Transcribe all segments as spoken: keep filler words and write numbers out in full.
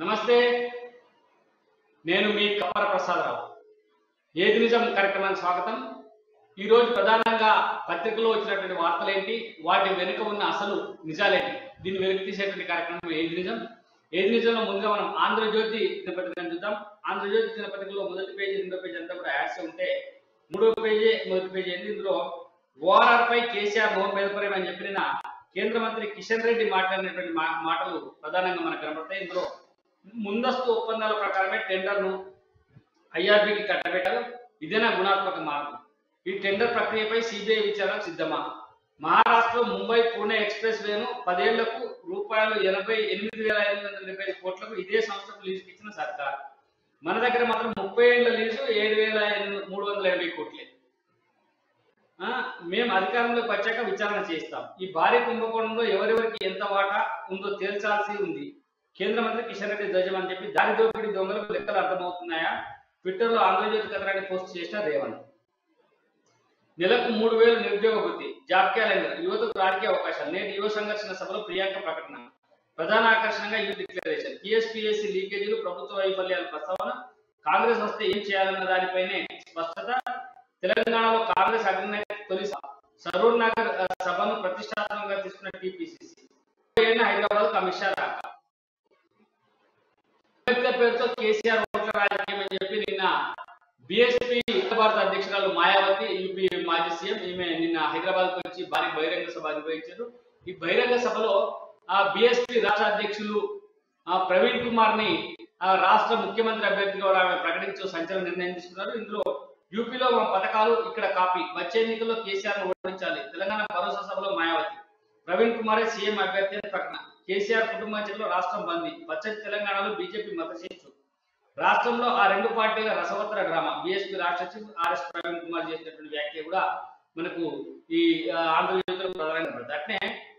నమస్తే, నేను మీ కప్పర ప్రసాదరావు. ఏది నిజం కార్యక్రమానికి స్వాగతం. ఈరోజు ప్రధానంగా పత్రికలో వచ్చినటువంటి వార్తలు ఏంటి, వాటి వెనుక ఉన్న అసలు నిజాలేంటి, దీన్ని వెలికి తీసేటువంటి కార్యక్రమం ఏది నిజం. ఏది నిజంలో ముందుగా మనం ఆంధ్రజ్యోతి దినపత్రికను చూద్దాం. ఆంధ్రజ్యోతి దినపత్రికలో మొదటి పేజీ రెండో పేజీ అంతా కూడా యాడ్స్ ఉంటే, మూడో పేజీ మొదటి పేజీ ఏంటి, ఇందులో ఓఆర్ఆర్ పై కేసీఆర్ మోహన్ బెదపరేం అని చెప్పిన కేంద్ర మంత్రి కిషన్ రెడ్డి మాట్లాడినటువంటి మాటలు ప్రధానంగా మనకు కనబడతాయి. ఇందులో ముందస్తు ఒప్పందాల ప్రకారమే టెండర్ను ఐఆర్బీకి కట్టబెట్టారు, ఇదేనా గుణాత్మక మార్పు. ఈ టెండర్ ప్రక్రియపై సిబిఐ విచారణ సిద్ధమా. మహారాష్ట్రలో ముంబై పూణే ఎక్స్ప్రెస్ వేను పదేళ్లకు రూపాయలు ఎనభై ఎనిమిది వేల ఐదు వందల డెబ్బై ఐదు కోట్లకు ఇదే సంస్థకు లీజుకి ఇచ్చిన సర్కార్. మన దగ్గర మాత్రం ముప్పై ఏళ్ల లీజు ఏడు వేల మూడు వందల ఎనభై కోట్లే. మేము అధికారంలోకి వచ్చాక విచారణ చేస్తాం. ఈ భారీ కుంభకోణంలో ఎవరెవరికి ఎంత వాటా ఉందో తేల్చాల్సి ఉంది. కేంద్ర మంత్రి కిషన్ రెడ్డి ధ్వజం అని చెప్పి దారి దోపిడీ దొంగలకు లెక్కలు అర్థమవుతున్నాయా. ట్విట్టర్లో ఆంధ్రజ్యోతి కథనాన్ని పోస్ట్ చేసిన రేవంత్. నెలకు మూడు వేలు నిరుద్యోగ వృత్తి, జాబ్ క్యాలెండర్, యువతకు రాజకీయ అవకాశాలు. నేటి యువ సంఘర్షణ సభలో ప్రియాంక ప్రకటన. ప్రధాన ఆకర్షణగా యూత్ డిక్లరేషన్. టీఎస్పీఎస్సీ లీకేజీలు, ప్రభుత్వ వైఫల్యాల ప్రస్తావన. కాంగ్రెస్ వస్తే ఏం చేయాలన్న దానిపైనే స్పష్టత. తెలంగాణలో కాంగ్రెస్ అగ్రనేత తొలి సరూర్ నగర్ సభను ప్రతిష్టాత్మకంగా తీసుకున్న టీపీసీసీ. హైదరాబాద్ అమిత్ షా రాక. అంబేద్కర్ పేరుతో కేసీఆర్ ఓట్ల రాజకీయం అని చెప్పి నిన్న బీఎస్పీ ఉత్తర భారత అధ్యక్షురాలు మాయావతి, యూపీ మాజీ సీఎం, ఈమె నిన్న హైదరాబాద్ వచ్చి భారీ బహిరంగ సభ నిర్వహించారు. ఈ బహిరంగ సభలో ఆ బీఎస్పీ రాష్ట్ర అధ్యక్షులు ప్రవీణ్ కుమార్ ని రాష్ట్ర ముఖ్యమంత్రి అభ్యర్థిగా ఆమె ప్రకటించు సంచలన నిర్ణయం తీసుకున్నారు. ఇందులో యూపీలో మా పథకాలు ఇక్కడ కాపీ, వచ్చే ఎన్నికల్లో కేసీఆర్ ను ఓడించాలి. తెలంగాణ భరోసా సభలో మాయావతి. ప్రవీణ్ కుమారే సీఎం అభ్యర్థి అని ప్రకటన. కేసీఆర్ కుటుంబాంచంలో రాష్ట్రం బందీ, పచ్చటి తెలంగాణలో బీజేపీ మతశిస్తు. రాష్ట్రంలో ఆ రెండు పార్టీల రసవత్తర డ్రామా. బీఎస్పీ రాష్ట్ర చీఫ్ ఆర్ఎస్ ప్రవీణ్ కుమార్ చేసినటువంటి వ్యాఖ్య కూడా మనకు ఈ ఆంధ్రజ్యోతిలో ప్రధానంగా పడుతుంది. అట్నే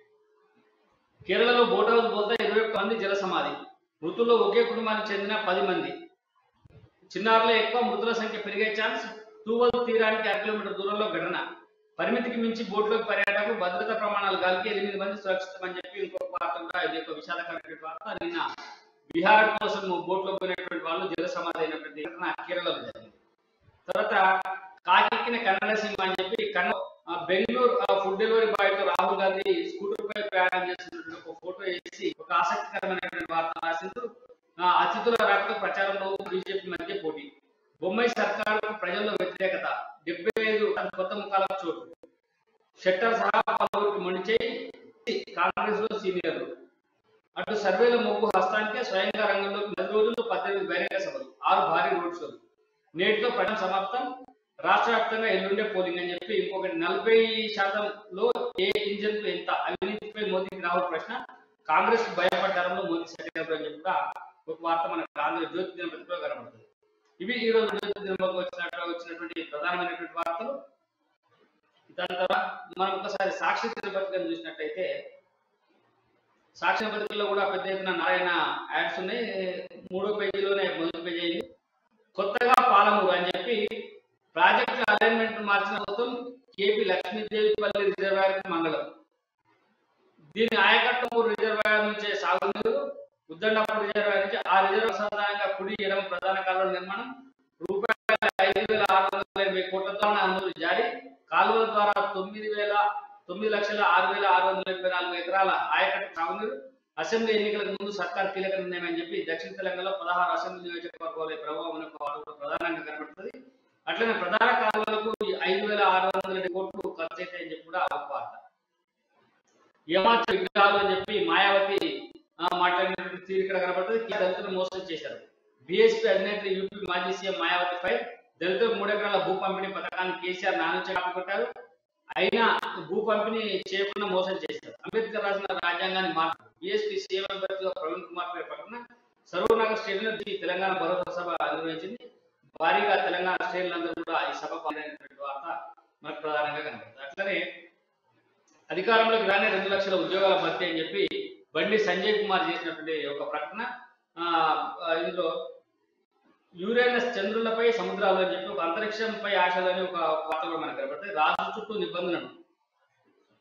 కేరళలో బోట్ హౌస్ పోతే ఇరవై ఒక్క మంది జల సమాధి. మృతుల్లో ఒకే కుటుంబానికి చెందిన పది మంది. చిన్నారులో ఎక్కువ, మృతుల సంఖ్య పెరిగే ఛాన్స్. తూవల్ తీరానికి అర కిలోమీటర్ దూరంలో ఘటన. పరిమితికి మించి బోట్లోకి పర్యాటకులు, భద్రతా ప్రమాణాలు గాలికి ఎనిమిది మంది సురక్షితం అని చెప్పి ఇంకొక వార్త కూడా, ఇది ఒక విషాదకరమైన వార్త. నిన్న బీహార్ కోసం బోట్లో పోయినటువంటి వాళ్ళు జల సమాధి అయినటువంటి ఘటన కేరళలో జరిగింది. తర్వాత కాకెక్కిన కన్నడ సినిమా అని చెప్పి కన్న బెంగళూరు ఫుడ్ డెలివరీ బాయ్ తో రాహుల్ గాంధీ స్కూటర్ పై ప్రయాణం చేస్తున్నటువంటి ఒక ఫోటో వేసి ఒక ఆసక్తికరమైనటువంటి వార్త రాసింది. అతిథుల రాకతో ప్రచారంలో బీజేపీ మధ్య పోటీ. బొమ్మాయి సర్కారు ప్రజల్లో వ్యతిరేకత. డెబ్బై ఐదు కొత్త ముఖాలకు చోటు. షట్టర్ సహా పలువురికి మణిచేయి కాంగ్రెస్ లో సీనియర్లు. అటు సర్వేల మొగ్గు హస్తానికే స్వయంగా రంగంలోకి పది రోజుల్లో పద్దెనిమిది బహిరంగ సభలు, ఆరు భారీ రోడ్ షోలు. నేటితో ప్రచారం సమాప్తం. రాష్ట్ర వ్యాప్తంగా ఎల్లుండే పోలింగ్ అని చెప్పి ఇంకొకటి. నలభై శాతంలో ఏ ఇంజన్ కు ఎంత. అవినీతిపై మోదీకి రాహుల్ ప్రశ్న. కాంగ్రెస్ భయపడ్డారంలో మోదీ సెక్రటరీ అని చెప్పి ఒక వార్త మనకు ఆంధ్రజ్యోతి దినపత్రికలో కనబడుతుంది. ఇవి ఈ రోజు జ్యోతి దినపత్రికలో వచ్చినట్టు వచ్చినటువంటి ప్రధానమైనటువంటి వార్తలు. దాని తర్వాత మనం ఒకసారి సాక్షి దినపత్రికను చూసినట్టయితే, సాక్షి దినపత్రికలో కూడా పెద్ద ఎత్తున నారాయణ యాడ్స్ ఉన్నాయి. మూడో పేజీలోనే మొదటి పేజీ అయింది. కొత్తగా పాలమూరు అని చెప్పి ప్రాజెక్టు అలైన్మెంట్ మార్చిన మొత్తం కేపీ లక్ష్మీదేవిపల్లి రిజర్వాయర్ మంగళం. దీని ఆయకట్టమూరు రిజర్వాయర్ నుంచే సాగునీరు, ఉద్దండపూర్ రిజర్వాయర్ నుంచి ఆ రిజర్వ్ సంధానంగా కుడి ఎడమ ప్రధాన కాలువల నిర్మాణం. రూపాయల ఐదు వేల ఆరు వందల ఎనభై కోట్లతో అనుమతులు జారీ. కాలువల ద్వారా తొమ్మిది వేల తొమ్మిది లక్షల ఆరు వేల ఆరు వందల ఎనభై నాలుగు ఎకరాల ఆయకట్ట సాగునీరు. అసెంబ్లీ ఎన్నికలకు ముందు సర్కార్ కీలక నిర్ణయం అని చెప్పి దక్షిణ తెలంగాణలో పదహారు అసెంబ్లీ నియోజకవర్గాల ప్రభావం ప్రధానంగా కనబడుతుంది. అట్లనే ప్రధాన కాలువలకు ఐదు వేల ఆరు వందల కోట్లు ఖర్చు అవుతాయని చెప్పి కూడా ఒక వార్త. ఏమాత్రం విగ్రహాలు అని చెప్పి మాయావతి మాట్లాడినటువంటి తీరు ఇక్కడ కనబడుతుంది. దళితులను మోసం చేశారు. బీఎస్పీ అధినేత్రి యూపీ మాజీ సీఎం మాయావతి పై దళితులకు మూడు ఎకరాల భూ పంపిణీ పథకాన్ని కేసీఆర్ నానుంచి ఆపికొట్టారు. అయినా భూ పంపిణీ చేయకుండా మోసం చేశారు. అంబేద్కర్ రాసిన రాజ్యాంగాన్ని మార్పు. బీఎస్పీ సీఎం అభ్యర్థిగా ప్రవీణ్ కుమార్ పై ప్రకటన. సరూర్ నగర్ స్టేడియంలో తెలంగాణ భరోసా సభ నిర్వహించింది. భారీగా తెలంగాణ శ్రేణులందరూ కూడా ఈ సభ పాల్గొనేటువంటి వార్త మనకు ప్రధానంగా కనబడుతుంది. అట్లనే అధికారంలోకి రానే రెండు లక్షల ఉద్యోగాల భర్తీ అని చెప్పి బండి సంజయ్ కుమార్ చేసినటువంటి ఒక ప్రకటన. ఇందులో యురేనస్ చంద్రులపై సముద్రాలు అని చెప్పి ఒక అంతరిక్షంపై ఆశలు అని ఒక వార్త కూడా మనకు కనబడుతుంది. రాజు చుట్టూ నిబంధనలు.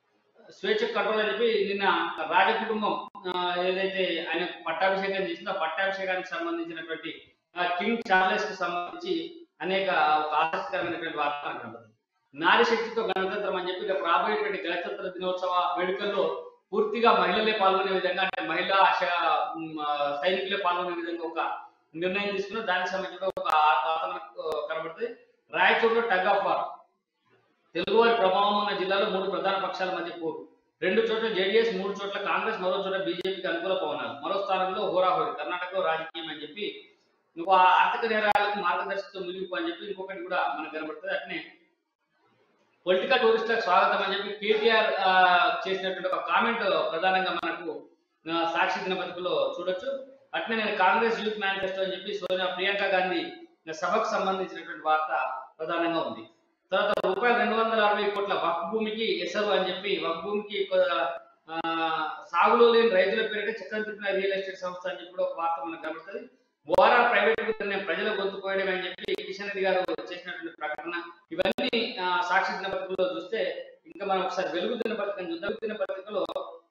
స్వేచ్ఛ కంట్రోల్ అని చెప్పి నిన్న రాజకుటుంబం ఏదైతే ఆయన పట్టాభిషేకం చేసిందో ఆ పట్టాభిషేకానికి సంబంధించినటువంటి కింగ్ చార్లెస్ కు సంబంధించి అనేక ఆసక్తికరమైనటువంటి వార్తలు కనబడుతుంది. నారీ శక్తితో గణతంత్రం అని చెప్పి రేపు రాబోయేటువంటి గణతంత్ర దినోత్సవ వేడుకల్లో పూర్తిగా మహిళలే పాల్గొనే విధంగా అంటే మహిళా సైనికులే పాల్గొనే విధంగా ఒక నిర్ణయం తీసుకున్న దానికి సంబంధించిన ఒక వాతావరణం కనబడుతుంది. రాయచూరులో టగ్ ఆఫ్ వార్, తెలుగువారి ప్రభావం ఉన్న జిల్లాలో మూడు ప్రధాన పక్షాల మధ్య పోరు, రెండు చోట్ల జేడీఎస్, మూడు చోట్ల కాంగ్రెస్, మరో చోట బీజేపీకి అనుకూల పవనాలు, మరో స్థానంలో హోరాహోరీ కర్ణాటకలో రాజకీయం అని చెప్పి ఇంకో ఆర్థిక నేరాలకు మార్గదర్శకత్వం ముగింపు అని చెప్పి ఇంకొకటి కూడా మనకు కనబడుతుంది. అట్నే పొలిటికల్ టూరిస్టులకు స్వాగతం అని చెప్పి కేటీఆర్ చేసినటువంటి ఒక కామెంట్ ప్రధానంగా మనకు సాక్షి దినపత్రికలో చూడొచ్చు. అట్నే నేను కాంగ్రెస్ యూత్ మేనిఫెస్టో అని చెప్పి సోనియా ప్రియాంక గాంధీ సభకు సంబంధించినటువంటి వార్త ప్రధానంగా ఉంది. తర్వాత రూపాయలు రెండు వందల అరవై కోట్ల వక్ఫ్ భూమికి ఎసరు అని చెప్పి వక్ఫ్ భూమికి సాగులో లేని రైతుల పేరిట చక్రం తిప్పిన రియల్ ఎస్టేట్ సంస్థ అని చెప్పి ఒక వార్త మనకు కనబడుతుంది. ఓఆర్ఆ ప్రైవేట్ ప్రజల గొంతు కోయడం అని చెప్పి కిషన్ రెడ్డి గారు చేసినటువంటి ప్రకటన, ఇవన్నీ సాక్షి దినపత్రికలో చూస్తే ఇంకా మనం ఒకసారి వెలుగు దినపత్రిక చూద్దాం. దినపత్రికలో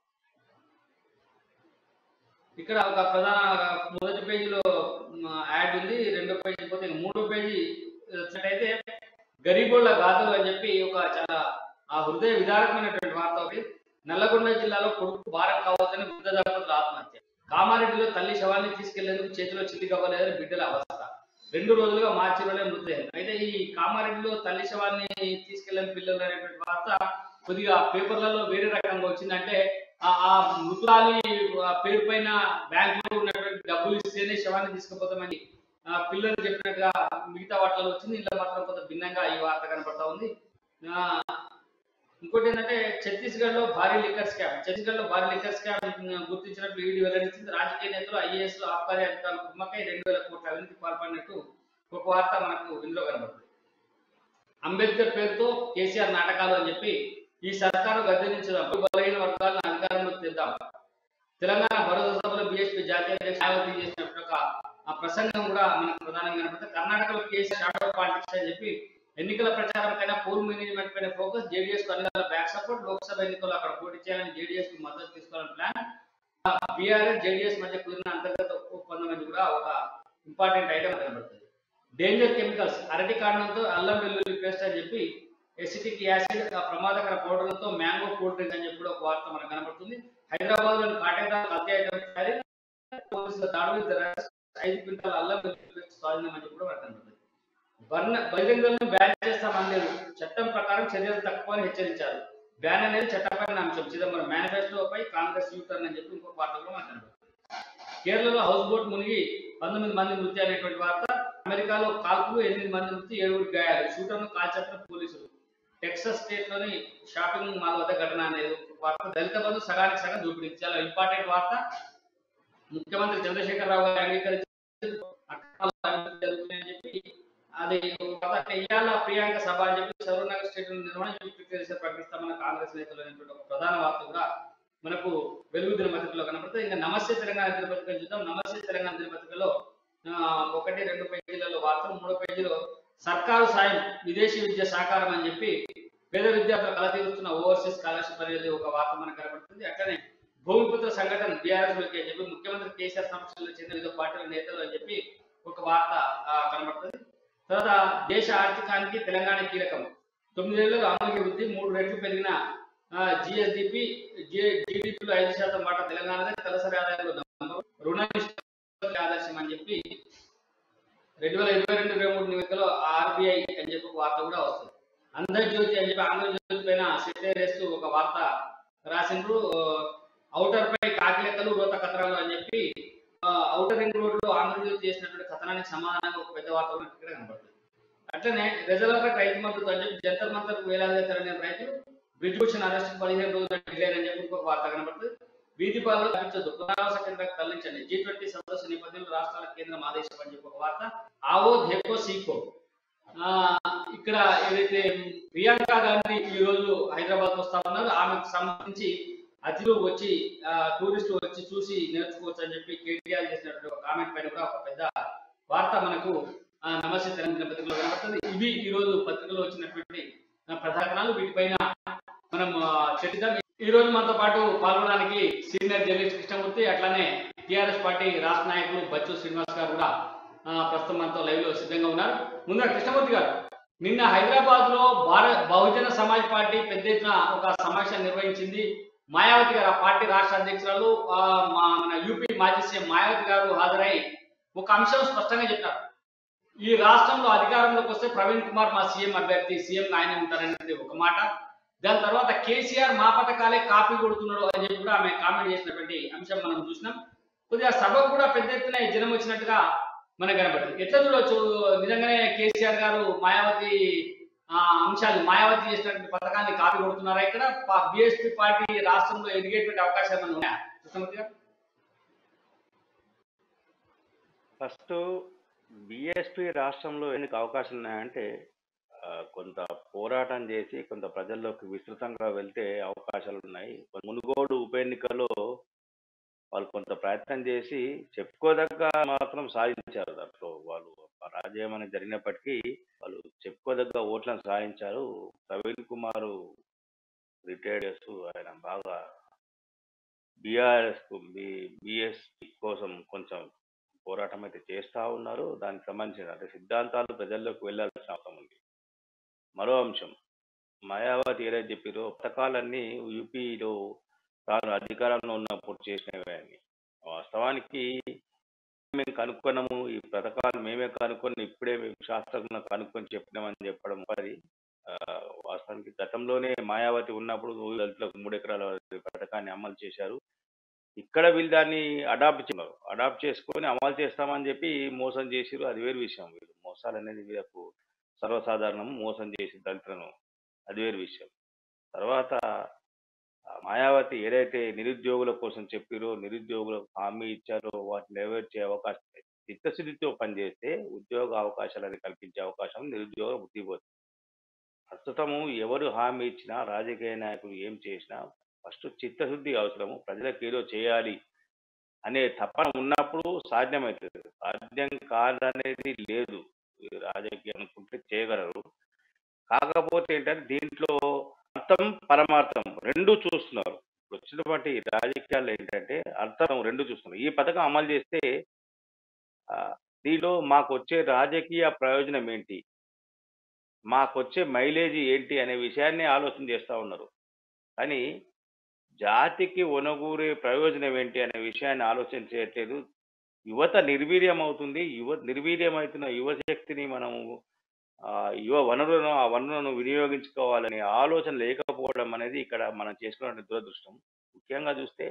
ఇక్కడ ఒక ప్రధాన మొదటి పేజీలో యాడ్ ఉంది, రెండో పేజీ పోతే మూడో పేజీ వచ్చినట్టయితే గరీబోళ్ల గాథలు అని చెప్పి ఒక చాలా ఆ హృదయ విదారకమైనటువంటి వార్త ఒకటి. నల్లగొండ జిల్లాలో కొడుకు భారం కావద్దని వృద్ధ దంపతుల ఆత్మహత్య, కామారెడ్డిలో తల్లి శవాన్ని తీసుకెళ్లేందుకు చేతిలో చిల్లి కవ్వలేదని బిడ్డల అవస్థ, రెండు రోజులుగా మార్చిలోనే మృతదేహం. అయితే ఈ కామారెడ్డిలో తల్లి శవాన్ని తీసుకెళ్లని పిల్లలు అనేటువంటి వార్త కొద్దిగా పేపర్లలో వేరే రకంగా వచ్చిందంటే ఆ మృతురాలి పేరు పైన బ్యాంకులో ఉన్నటువంటి డబ్బులు ఇస్తేనే శవాన్ని తీసుకుపోతామని పిల్లలు చెప్పినట్టుగా మిగతా వాటిలో వచ్చింది. ఇలా మాత్రం కొంత భిన్నంగా ఈ వార్త కనపడతా ఉంది. ఇంకోటి ఏంటంటే ఛత్తీస్గఢ్ లో భారీ లిక్కర్ స్కామ్, ఛత్తీస్గఢ్ లో భారీ లిక్కర్ స్కామ్ గుర్తించినట్లు ఈడీ వెల్లడించింది. రాజకీయ నేతలు, ఐఏఎస్, ఆబ్కారీ అధికారులు కుమ్మకై రెండు వేల కోట్ల అవినీతి పాల్పడినట్టు ఒక వార్త మనకు ఇందులో కనబడుతుంది. అంబేద్కర్ పేరుతో కేసీఆర్ నాటకాలు అని చెప్పి ఈ సర్కారు గద్దెదించడం, బలహీన వర్గాలను అధికారంలోకి తెద్దాం, తెలంగాణ భరోసా సభలో బీఎస్పీ జాతీయ అధ్యక్షుడు చేసినప్పుడు ఒక ఆ ప్రసంగం కూడా మనకు ప్రధానంగా కనబడుతుంది. కర్ణాటకలో కేసీఆర్ షాడో పాలిటిక్స్ అని చెప్పి ఎన్నికల ప్రచారం పైన పోల్ మేనేజ్మెంట్ పైన ఫోకస్, జేడీఎస్ కు అన్ని బ్యాక్ సపోర్ట్, లోక్సభ ఎన్నికల్లో అక్కడ పోటీ చేయాలని జేడీఎస్ కు మద్దతు తీసుకోవాలని ప్లాన్, బీఆర్ఎస్ జేడీఎస్ మధ్య కుదిరిన అంతర్గత ఒప్పందం అనేది కూడా ఒక ఇంపార్టెంట్ ఐటమ్ కనబడుతుంది. డేంజర్ కెమికల్స్, అరటి కాండంతో అల్లం వెల్లుల్లి పేస్ట్ అని చెప్పి ఎసిటిక్ యాసిడ్, ప్రమాదకర పౌడర్లతో మ్యాంగో కూల్ డ్రింక్ అని చెప్పి ఒక వార్త మనకు కనబడుతుంది. హైదరాబాద్ లోని కాటేదారు హత్య ఐటమ్ పోలీసుల దాడులు ఐదు క్వింటాల అల్లం వెల్లుల్లి పేస్ట్ స్వాధీనం అని చెప్పి కూడా మనకు కనబడుతుంది. వర్ణ బహిరంగంగా బ్యాన్ చేస్తామనలేదు, చట్టం ప్రకారం చర్యలు తక్కువ అని హెచ్చరించారు. బ్యాన్ అనేది చట్టపరమైన అంశం, చిదంబరం మేనిఫెస్టోపై కాంగ్రెస్ యూటర్న్ అని చెప్పి ఇంకొక వార్త కూడా మనకు కనబడుతుంది. కేరళలో హౌస్ బోట్ మునిగి పంతొమ్మిది మంది మృతి అనేటువంటి వార్త, అమెరికాలో కాల్పులు ఎనిమిది మంది మృతి, ఏడుగురు గాయాలు, షూటర్ను కాల్చట్టిన పోలీసులు, టెక్సస్ స్టేట్ లోని షాపింగ్ మాల్ వద్ద ఘటన అనేది వార్త, దళిత బంధు సగానికి సగం దూపిడీ, చాలా ఇంపార్టెంట్ వార్త. ముఖ్యమంత్రి చంద్రశేఖర్ రావు గారు అంగీకరించి చెప్పి అది ఇవాళ ప్రియాంక సభ అని చెప్పి సరూర్నగర్ స్టేట్ నిర్వహణ ప్రకటిస్తామన్న కాంగ్రెస్ నేతలు అనేటువంటి ఒక ప్రధాన వార్త కూడా మనకు వెలుగు దినపత్రికలో కనపడుతుంది. ఇంకా నమస్తే తెలంగాణ దినపత్రికలు చూద్దాం. నమస్తే తెలంగాణ దినపత్రికలో ఒకటి రెండు పేజీలలో వార్తలు, మూడో పేజీలో సర్కారు సాయం విదేశీ విద్య సహకారం అని చెప్పి పేద విద్యార్థులు కల తీరుస్తున్న ఓవర్సీస్ స్కాలర్షిప్ అనేది ఒక వార్త మనకు కనబడుతుంది. అట్లనే భూమిపుత్ర సంఘటన బీఆర్ఎస్ లోకి అని చెప్పి ముఖ్యమంత్రి కేసీఆర్ సమక్షంలో చెందిన వివిధ పార్టీల నేతలు అని చెప్పి ఒక వార్త కనబడుతుంది. తర్వాత దేశ ఆర్థికానికి తెలంగాణ కీలకం, తొమ్మిదేళ్లలో ఆరోగ్య వృద్ధి, మూడు రెట్లు పెరిగిన జిఎస్డిపి, జీడిపిలో ఐదు శాతం మాట తెలంగాణదే, తలసరి ఆదాయంలో రుణ ఆదర్శం అని చెప్పి రెండు వేల ఇరవై రెండు ఇరవై మూడు నివేదికలో ఆర్బీఐ అని చెప్పి ఒక వార్త కూడా వస్తుంది. ఆంధ్రజ్యోతి అని చెప్పి ఆంధ్రజ్యోతి పైన సెక్రటరీ ఒక వార్త రాసిండ్రు. ఔటర్ పై కాకిలెక్కలు రోత కథనాలు అని చెప్పి ఔటర్ రింగ్ రోడ్ లో ఆంధ్రజ్యోతి చేసినటువంటి కథనానికి సమాధానంగా ఒక పెద్ద వార్త కూడా ఇక్కడ కనబడుతుంది. అట్లనే రిజర్వ్ రైతు మద్దతు అని చెప్పి జంతర్ మంతర్ వేలాదిగా తరలిన రైతులు, బ్రిజ్భూషణ్ అరెస్ట్ పదిహేను రోజుల డిలే అని చెప్పి ఇంకొక వార్త కనబడుతుంది. వీధి పాలన తప్పించొద్దు, పునరావాస కేంద్రానికి తరలించండి, జీ ట్వంటీ సదస్సు నేపథ్యంలో రాష్ట్రాల కేంద్రం ఆదేశం అని చెప్పి ఒక వార్త. ఆవో ధేకో సీకో, ఇక్కడ ఏదైతే ప్రియాంక గాంధీ ఈ రోజు హైదరాబాద్ వస్తా ఉన్నారు, ఆమెకు సంబంధించి అతిథులు వచ్చి టూరిస్టులు వచ్చి చూసి నేర్చుకోవచ్చు అని చెప్పి కేటీఆర్ చేసినటువంటి ఒక కామెంట్ పైన కూడా ఒక పెద్ద వార్త మనకు నమస్తే తెలంగాణ పత్రికలో కనబడుతుంది. ఇవి ఈ రోజు పత్రికలో వచ్చినటువంటి ప్రధానాలు, వీటిపైన మనం చర్చిద్దాం. ఈ రోజు ఈరోజు మనతో పాటు పాల్గొనడానికి సీనియర్ జర్నలిస్ట్ కృష్ణమూర్తి, అట్లానే టీఆర్ఎస్ పార్టీ రాష్ట్ర నాయకులు బచ్చు శ్రీనివాస్ గారు కూడా ప్రస్తుతం మనతో లైవ్ లో సిద్ధంగా ఉన్నారు. ముందుగా కృష్ణమూర్తి గారు, నిన్న హైదరాబాద్ లో భారత బహుజన సమాజ్ పార్టీ పెద్ద ఎత్తున ఒక సమావేశం నిర్వహించింది. మాయావతి గారు, ఆ పార్టీ రాష్ట్ర అధ్యక్షురాలు, మన యూపీ మాజీ సీఎం మాయావతి గారు హాజరై ఒక అంశం స్పష్టంగా చెప్పారు. ఈ రాష్ట్రంలో అధికారంలోకి వస్తే ప్రవీణ్ కుమార్ మా సీఎం అభ్యర్థి, సీఎం ఆయనే ఉంటారనేది ఒక మాట. దాని తర్వాత కేసీఆర్ మా పథకాలే కాపీ కొడుతున్నాడు అని చెప్పి కూడా ఆమె కామెంట్ చేసినటువంటి అంశం మనం చూసినాం. కొద్దిగా సభకు కూడా పెద్ద ఎత్తున జనం వచ్చినట్టుగా మనకు కనబడుతుంది. ఎట్లా చూడవచ్చు, నిజంగానే కేసీఆర్ గారు మాయావతి అంశాలు మాయావతి చేసినటువంటి పథకాన్ని కాపీ కొడుతున్నారా? ఇక్కడ బీఎస్పీ పార్టీ రాష్ట్రంలో ఎదిగేటువంటి అవకాశాలు ఏమైనా ఉన్నాయా కృష్ణమూర్తి గారు? ఫస్ట్ బీఎస్పీ రాష్ట్రంలో ఎందుకు అవకాశం ఉన్నాయంటే కొంత పోరాటం చేసి కొంత ప్రజల్లోకి విస్తృతంగా వెళ్తే అవకాశాలు ఉన్నాయి. మునుగోడు ఉప ఎన్నికలో వాళ్ళు కొంత ప్రయత్నం చేసి చెప్పుకోదగ్గ మాత్రం సాధించారు. దాంట్లో వాళ్ళు పరాజయం అనేది జరిగినప్పటికీ వాళ్ళు చెప్పుకోదగ్గ ఓట్లను సాధించారు. ప్రవీణ్ కుమార్ రిటైర్డ్, ఆయన బాగా బీఆర్ఎస్ బిఎస్పీ కోసం కొంచెం పోరాటం అయితే చేస్తూ ఉన్నారు. దానికి సంబంధించిన అంటే సిద్ధాంతాలు ప్రజల్లోకి వెళ్ళాల్సిన అవసరం ఉంది. మరో అంశం, మాయావతి ఏదైతే చెప్పారో పథకాలన్నీ యూపీలో తాను అధికారంలో ఉన్నప్పుడు చేసినవి అని. వాస్తవానికి మేము కనుక్కున్నాము, ఈ పథకాలు మేమే కనుక్కొని ఇప్పుడే మేము శాస్త్రంగా కనుక్కొని చెప్పినామని చెప్పడం మరి వాస్తవానికి గతంలోనే మాయావతి ఉన్నప్పుడు దళితులకు మూడు ఎకరాల పథకాన్ని అమలు చేశారు. ఇక్కడ వీళ్ళు దాన్ని అడాప్ట్ చేస్తున్నారు. అడాప్ట్ చేసుకొని అమలు చేస్తామని చెప్పి మోసం చేసిరు, అది వేరు విషయం. వీళ్ళు మోసాలు అనేది వీళ్ళకు సర్వసాధారణం, మోసం చేసి దళితులను, అది వేరు విషయం. తర్వాత మాయావతి ఏదైతే నిరుద్యోగుల కోసం చెప్పారో, నిరుద్యోగులకు హామీ ఇచ్చారో వాటిని నెరవేర్చే అవకాశం, చిత్తశుద్ధితో పనిచేస్తే ఉద్యోగ అవకాశాలను కల్పించే అవకాశం నిరుద్యోగ వృద్ధిపోతుంది. ప్రస్తుతము ఎవరు హామీ ఇచ్చినా, రాజకీయ నాయకులు ఏం చేసినా ఫస్ట్ చిత్తశుద్ధి అవసరము. ప్రజలకు ఏదో చేయాలి అనే తపన ఉన్నప్పుడు సాధ్యమవుతుంది. సాధ్యం కాదనేది లేదు. రాజకీయం అనుకుంటే చేయగలరు. కాకపోతే ఏంటంటే దీంట్లో అర్థం పరమార్థం రెండు చూస్తున్నారు. వచ్చినటువంటి రాజకీయాలు ఏంటంటే అర్థం రెండు చూస్తున్నారు. ఈ పథకం అమలు చేస్తే దీనిలో మాకు వచ్చే రాజకీయ ప్రయోజనం ఏంటి, మాకు వచ్చే మైలేజీ ఏంటి అనే విషయాన్ని ఆలోచన చేస్తూ ఉన్నారు. కానీ జాతికి ఒనగూరే ప్రయోజనం ఏంటి అనే విషయాన్ని ఆలోచన చేయట్లేదు. యువత నిర్వీర్యం అవుతుంది. యువ నిర్వీర్యమవుతున్న యువశక్తిని మనము యువ వనరులను ఆ వనరులను వినియోగించుకోవాలనే ఆలోచన లేకపోవడం అనేది ఇక్కడ మనం చేసుకున్న దురదృష్టం. ముఖ్యంగా చూస్తే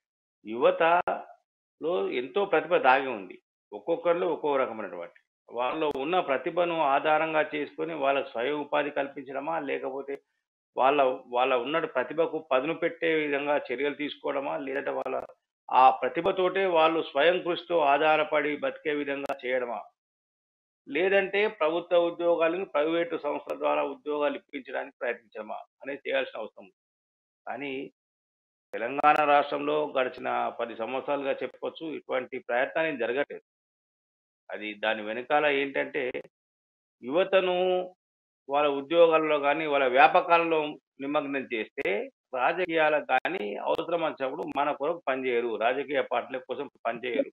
యువతలో ఎంతో ప్రతిభ దాగి ఉంది. ఒక్కొక్కరిలో ఒక్కొక్క రకమైనటువంటి వాళ్ళలో ఉన్న ప్రతిభను ఆధారంగా చేసుకొని వాళ్ళకు స్వయం ఉపాధి కల్పించడమా, లేకపోతే వాళ్ళ వాళ్ళ ఉన్న ప్రతిభకు పదును పెట్టే విధంగా చర్యలు తీసుకోవడమా, లేదంటే వాళ్ళ ఆ ప్రతిభతోటే వాళ్ళు స్వయం కృషితో ఆధారపడి బతికే విధంగా చేయడమా, లేదంటే ప్రభుత్వ ఉద్యోగాలను ప్రైవేటు సంస్థల ద్వారా ఉద్యోగాలు ఇప్పించడానికి ప్రయత్నించడమా అనేది చేయాల్సిన అవసరం ఉంది. కానీ తెలంగాణ రాష్ట్రంలో గడిచిన పది సంవత్సరాలుగా చెప్పొచ్చు ఇటువంటి ప్రయత్నాన్ని జరగట్లేదు. అది దాని వెనకాల ఏంటంటే యువతను వాళ్ళ ఉద్యోగాల్లో కానీ వాళ్ళ వ్యాపకాలలో నిమగ్నం చేస్తే రాజకీయాలకు కానీ అవసరం వచ్చినప్పుడు మన కొరకు పనిచేయరు, రాజకీయ పార్టీల కోసం పనిచేయరు.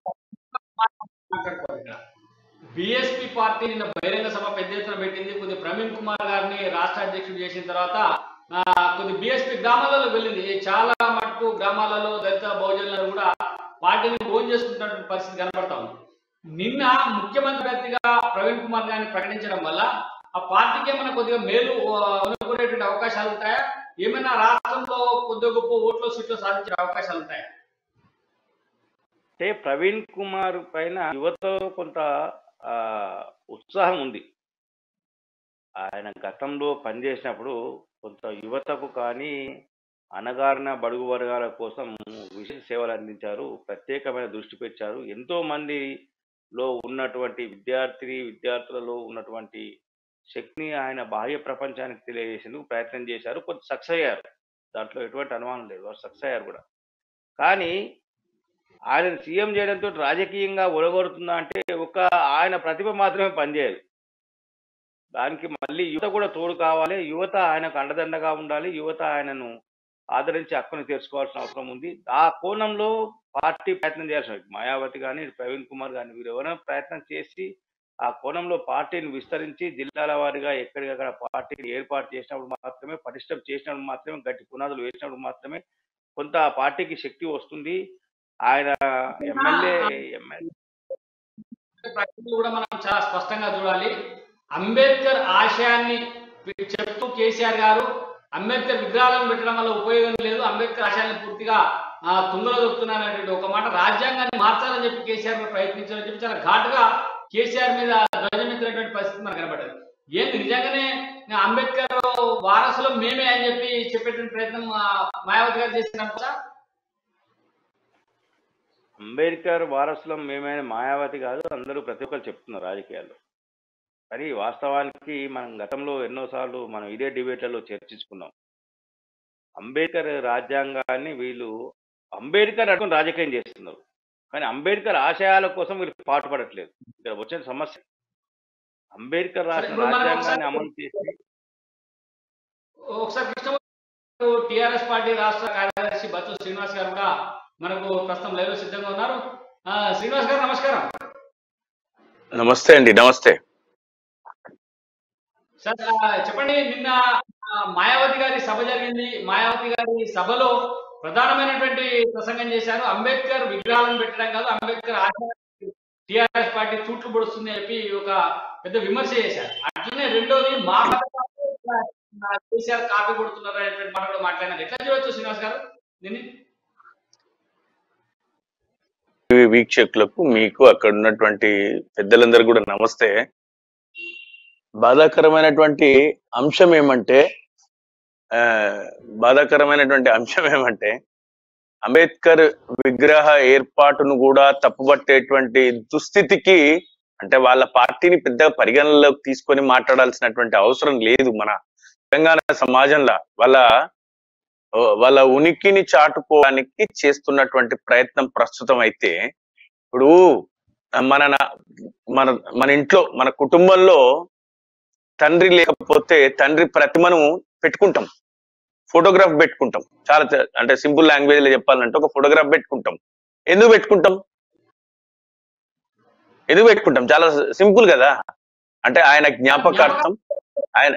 బీఎస్పీ పార్టీ నిన్న బహిరంగ సభ పెద్ద ఎత్తున పెట్టింది. కొద్ది ప్రవీణ్ కుమార్ గారిని రాష్ట్ర అధ్యక్షుడు చేసిన తర్వాత కొద్ది బీఎస్పీ గ్రామాలలో వెళ్ళింది. చాలా మటుకు గ్రామాలలో దళిత బహుజనులను కూడా పార్టీని ఓన్ చేసుకుంటున్న పరిస్థితి కనబడతా ఉంది. నిన్న ముఖ్యమంత్రి అభ్యర్థిగా ప్రవీణ్ కుమార్ గారిని ప్రకటించడం వల్ల ఆ పార్టీకి ఏమైనా కొద్దిగా మేలు అనుకునేటువంటి అవకాశాలు ఉంటాయా? ఏమైనా రాష్ట్రంలో కొద్దిగా గొప్ప ఓట్లు సీట్లు సాధించే అవకాశాలు ఉంటాయా? అంటే ప్రవీణ్ కుమార్ పైన యువతలో కొంత ఉత్సాహం ఉంది. ఆయన గతంలో పనిచేసినప్పుడు కొంత యువతకు కానీ అణగారిన బడుగు వర్గాల కోసం విశేష సేవలు అందించారు, ప్రత్యేకమైన దృష్టి పెట్టారు. ఎంతో మందిలో ఉన్నటువంటి విద్యార్థి విద్యార్థులలో ఉన్నటువంటి శక్తిని ఆయన బాహ్య ప్రపంచానికి తెలియజేసేందుకు ప్రయత్నం చేశారు. కొంత సక్సెస్ అయ్యారు, దాంట్లో ఎటువంటి అనుమానం లేదు, వారు సక్సెస్ అయ్యారు కూడా. కానీ ఆయన సీఎం చేయడంతో రాజకీయంగా ఒలగొడుతుందా అంటే ఒక ఆయన ప్రతిభ మాత్రమే పనిచేయదు. దానికి మళ్ళీ యువత కూడా తోడు కావాలి. యువత ఆయనకు అండదండగా ఉండాలి. యువత ఆయనను ఆదరించి హక్కును తీర్చుకోవాల్సిన అవసరం ఉంది. ఆ కోణంలో పార్టీ ప్రయత్నం చేయాల్సిన మాయావతి కానీ ప్రవీణ్ కుమార్ కానీ వీరు ఎవరైనా ప్రయత్నం చేసి ఆ కోణంలో పార్టీని విస్తరించి జిల్లాల వారీగా ఎక్కడికక్కడ పార్టీని ఏర్పాటు చేసినప్పుడు మాత్రమే, పటిష్టం చేసినప్పుడు మాత్రమే, గట్టి పునాదులు వేసినప్పుడు మాత్రమే కొంత పార్టీకి శక్తి వస్తుంది. ఆయన ఎమ్మెల్యే ఎమ్మెల్యే ప్రకటనలు కూడా మనం చాలా స్పష్టంగా చూడాలి. అంబేద్కర్ ఆశయాన్ని చెప్తూ కేసీఆర్ గారు అంబేద్కర్ విగ్రహాలను పెట్టడం వల్ల ఉపయోగం లేదు, అంబేద్కర్ ఆశయాన్ని పూర్తిగా తుంగలో దొక్కుతున్నారనేటువంటి ఒక మాట, రాజ్యాంగాన్ని మార్చాలని చెప్పి కేసీఆర్ గారు ప్రయత్నించారని చెప్పి చాలా ఘాటుగా కేసీఆర్ మీద ధ్వజమెత్తినటువంటి పరిస్థితి మనకు కనబడ్డది. ఏంది నిజంగానే అంబేద్కర్ వారసులు మేమే అని చెప్పి చెప్పేటువంటి ప్రయత్నం మాయావతి గారు చేసినప్పుడు అంబేద్కర్ వారసులం మేమైనా మాయావతి కాదు, అందరూ ప్రతి ఒక్కరు చెప్తున్నారు రాజకీయాల్లో. కానీ వాస్తవానికి మనం గతంలో ఎన్నోసార్లు మనం ఇదే డిబేట్లలో చర్చించుకున్నాం. అంబేద్కర్ రాజ్యాంగాన్ని వీళ్ళు అంబేద్కర్ అడుగుని రాజకీయం చేస్తున్నారు, కానీ అంబేద్కర్ ఆశయాల కోసం వీళ్ళు పాటుపడట్లేదు. ఇక్కడ వచ్చిన సమస్య అంబేద్కర్ రాసిన రాజ్యాంగాన్ని అమలు చేసి ఒకసారి కృష్ణ టిఆర్ఎస్ పార్టీ రాష్ట్ర కార్యదర్శి బచ్చు శ్రీనివాస్ గారు కూడా మనకు ప్రస్తుతం లైవ్ లో సిద్ధంగా ఉన్నారు. శ్రీనివాస్ గారు నమస్కారం. నమస్తే అండి. నమస్తే సార్, చెప్పండి. నిన్న మాయావతి గారి సభ జరిగింది. మాయావతి గారి సభలో ప్రధానమైనటువంటి ప్రసంగం చేశారు. అంబేద్కర్ విగ్రహాలను పెట్టడం కాదు, అంబేద్కర్ ఆశ టిఆర్ఎస్ పార్టీ తూట్లు పొడుస్తుంది అని చెప్పి ఒక పెద్ద విమర్శ చేశారు. అట్లనే రెండోది మా కేసీఆర్ కాపీ కొడుతున్నారు అనేటువంటి మాట కూడా మాట్లాడినారు. ఎట్లా చూడొచ్చు శ్రీనివాస్ గారు దీన్ని? వీక్షకులకు, మీకు అక్కడ ఉన్నటువంటి పెద్దలందరూ కూడా నమస్తే. బాధాకరమైనటువంటి అంశం ఏమంటే ఆ బాధాకరమైనటువంటి అంశం ఏమంటే అంబేద్కర్ విగ్రహ ఏర్పాటును కూడా తప్పుపట్టేటువంటి దుస్థితికి, అంటే వాళ్ళ పార్టీని పెద్దగా పరిగణనలోకి తీసుకొని మాట్లాడాల్సినటువంటి అవసరం లేదు మన తెలంగాణ సమాజంలో. వాళ్ళ వాళ్ళ ఉనికిని చాటుకోవడానికి చేస్తున్నటువంటి ప్రయత్నం ప్రస్తుతం అయితే, ఇప్పుడు మన మన మన ఇంట్లో మన కుటుంబంలో తండ్రి లేకపోతే తండ్రి ప్రతిమను పెట్టుకుంటాం, ఫోటోగ్రాఫ్ పెట్టుకుంటాం. చాలా అంటే సింపుల్ లాంగ్వేజ్ లో చెప్పాలంటే ఒక ఫోటోగ్రాఫ్ పెట్టుకుంటాం. ఎందుకు పెట్టుకుంటాం ఎందుకు పెట్టుకుంటాం చాలా సింపుల్ కదా. అంటే ఆయన జ్ఞాపకార్థం, ఆయన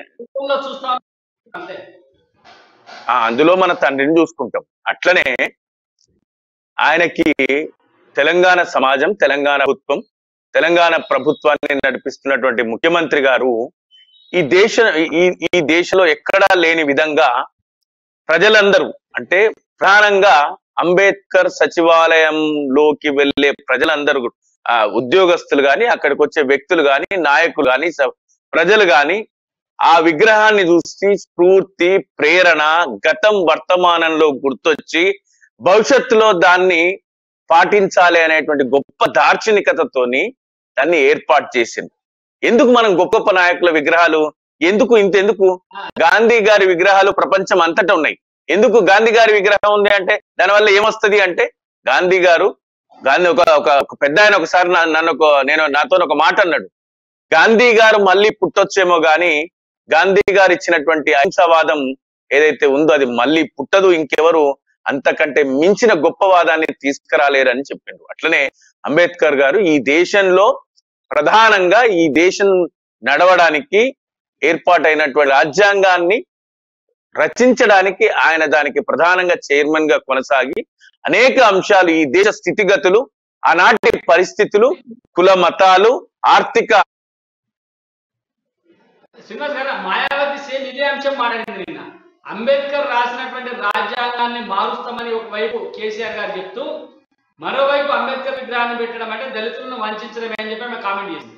అందులో మన తండ్రిని చూసుకుంటాం. అట్లనే ఆయనకి తెలంగాణ సమాజం, తెలంగాణ ప్రభుత్వం, తెలంగాణ ప్రభుత్వాన్ని నడిపిస్తున్నటువంటి ముఖ్యమంత్రి గారు ఈ దేశ ఈ ఈ దేశంలో ఎక్కడా లేని విధంగా ప్రజలందరూ, అంటే ప్రధానంగా అంబేద్కర్ సచివాలయంలోకి వెళ్ళే ప్రజలందరూ, ఆ ఉద్యోగస్తులు కానీ, అక్కడికి వచ్చే వ్యక్తులు కానీ, నాయకులు కానీ, ప్రజలు కానీ ఆ విగ్రహాన్ని చూసి స్ఫూర్తి, ప్రేరణ, గతం వర్తమానంలో గుర్తొచ్చి భవిష్యత్తులో దాన్ని పాటించాలి అనేటువంటి గొప్ప దార్శనికతతోని దాన్ని ఏర్పాటు చేసింది. ఎందుకు మనం గొప్ప గొప్ప నాయకుల విగ్రహాలు ఎందుకు ఇంతెందుకు? గాంధీ గారి విగ్రహాలు ప్రపంచం అంతటా ఉన్నాయి. ఎందుకు గాంధీ గారి విగ్రహం ఉంది అంటే దానివల్ల ఏమొస్తుంది అంటే, గాంధీ గారు గాంధీ ఒక ఒక పెద్ద ఆయన ఒకసారి నన్ను ఒక నేను నాతో ఒక మాట అన్నాడు, గాంధీ గారు మళ్ళీ పుట్టొచ్చేమో గాని గాంధీ గారు ఇచ్చినటువంటి అహింసావాదం ఏదైతే ఉందో అది మళ్ళీ పుట్టదు, ఇంకెవరు అంతకంటే మించిన గొప్పవాదాన్ని తీసుకురాలేరని చెప్పిండు. అట్లనే అంబేద్కర్ గారు ఈ దేశంలో ప్రధానంగా ఈ దేశం నడవడానికి ఏర్పాటైనటువంటి రాజ్యాంగాన్ని రచించడానికి ఆయన దానికి ప్రధానంగా చైర్మన్ గా కొనసాగి అనేక అంశాలు, ఈ దేశ స్థితిగతులు, ఆనాటి పరిస్థితులు, కుల మతాలు, ఆర్థిక శ్రీనివాస్ గారు, మాయావతి సేమ్ ఇదే అంశం మాట్లాడింది నిన్న. అంబేద్కర్ రాసినటువంటి రాజ్యాంగాన్ని మారుస్తామని ఒకవైపు కేసీఆర్ గారు చెప్తూ, మరోవైపు అంబేద్కర్ విగ్రహాన్ని పెట్టడం అంటే దళితులను వంచడమే అని చెప్పి ఆమె కామెంట్ చేసింది.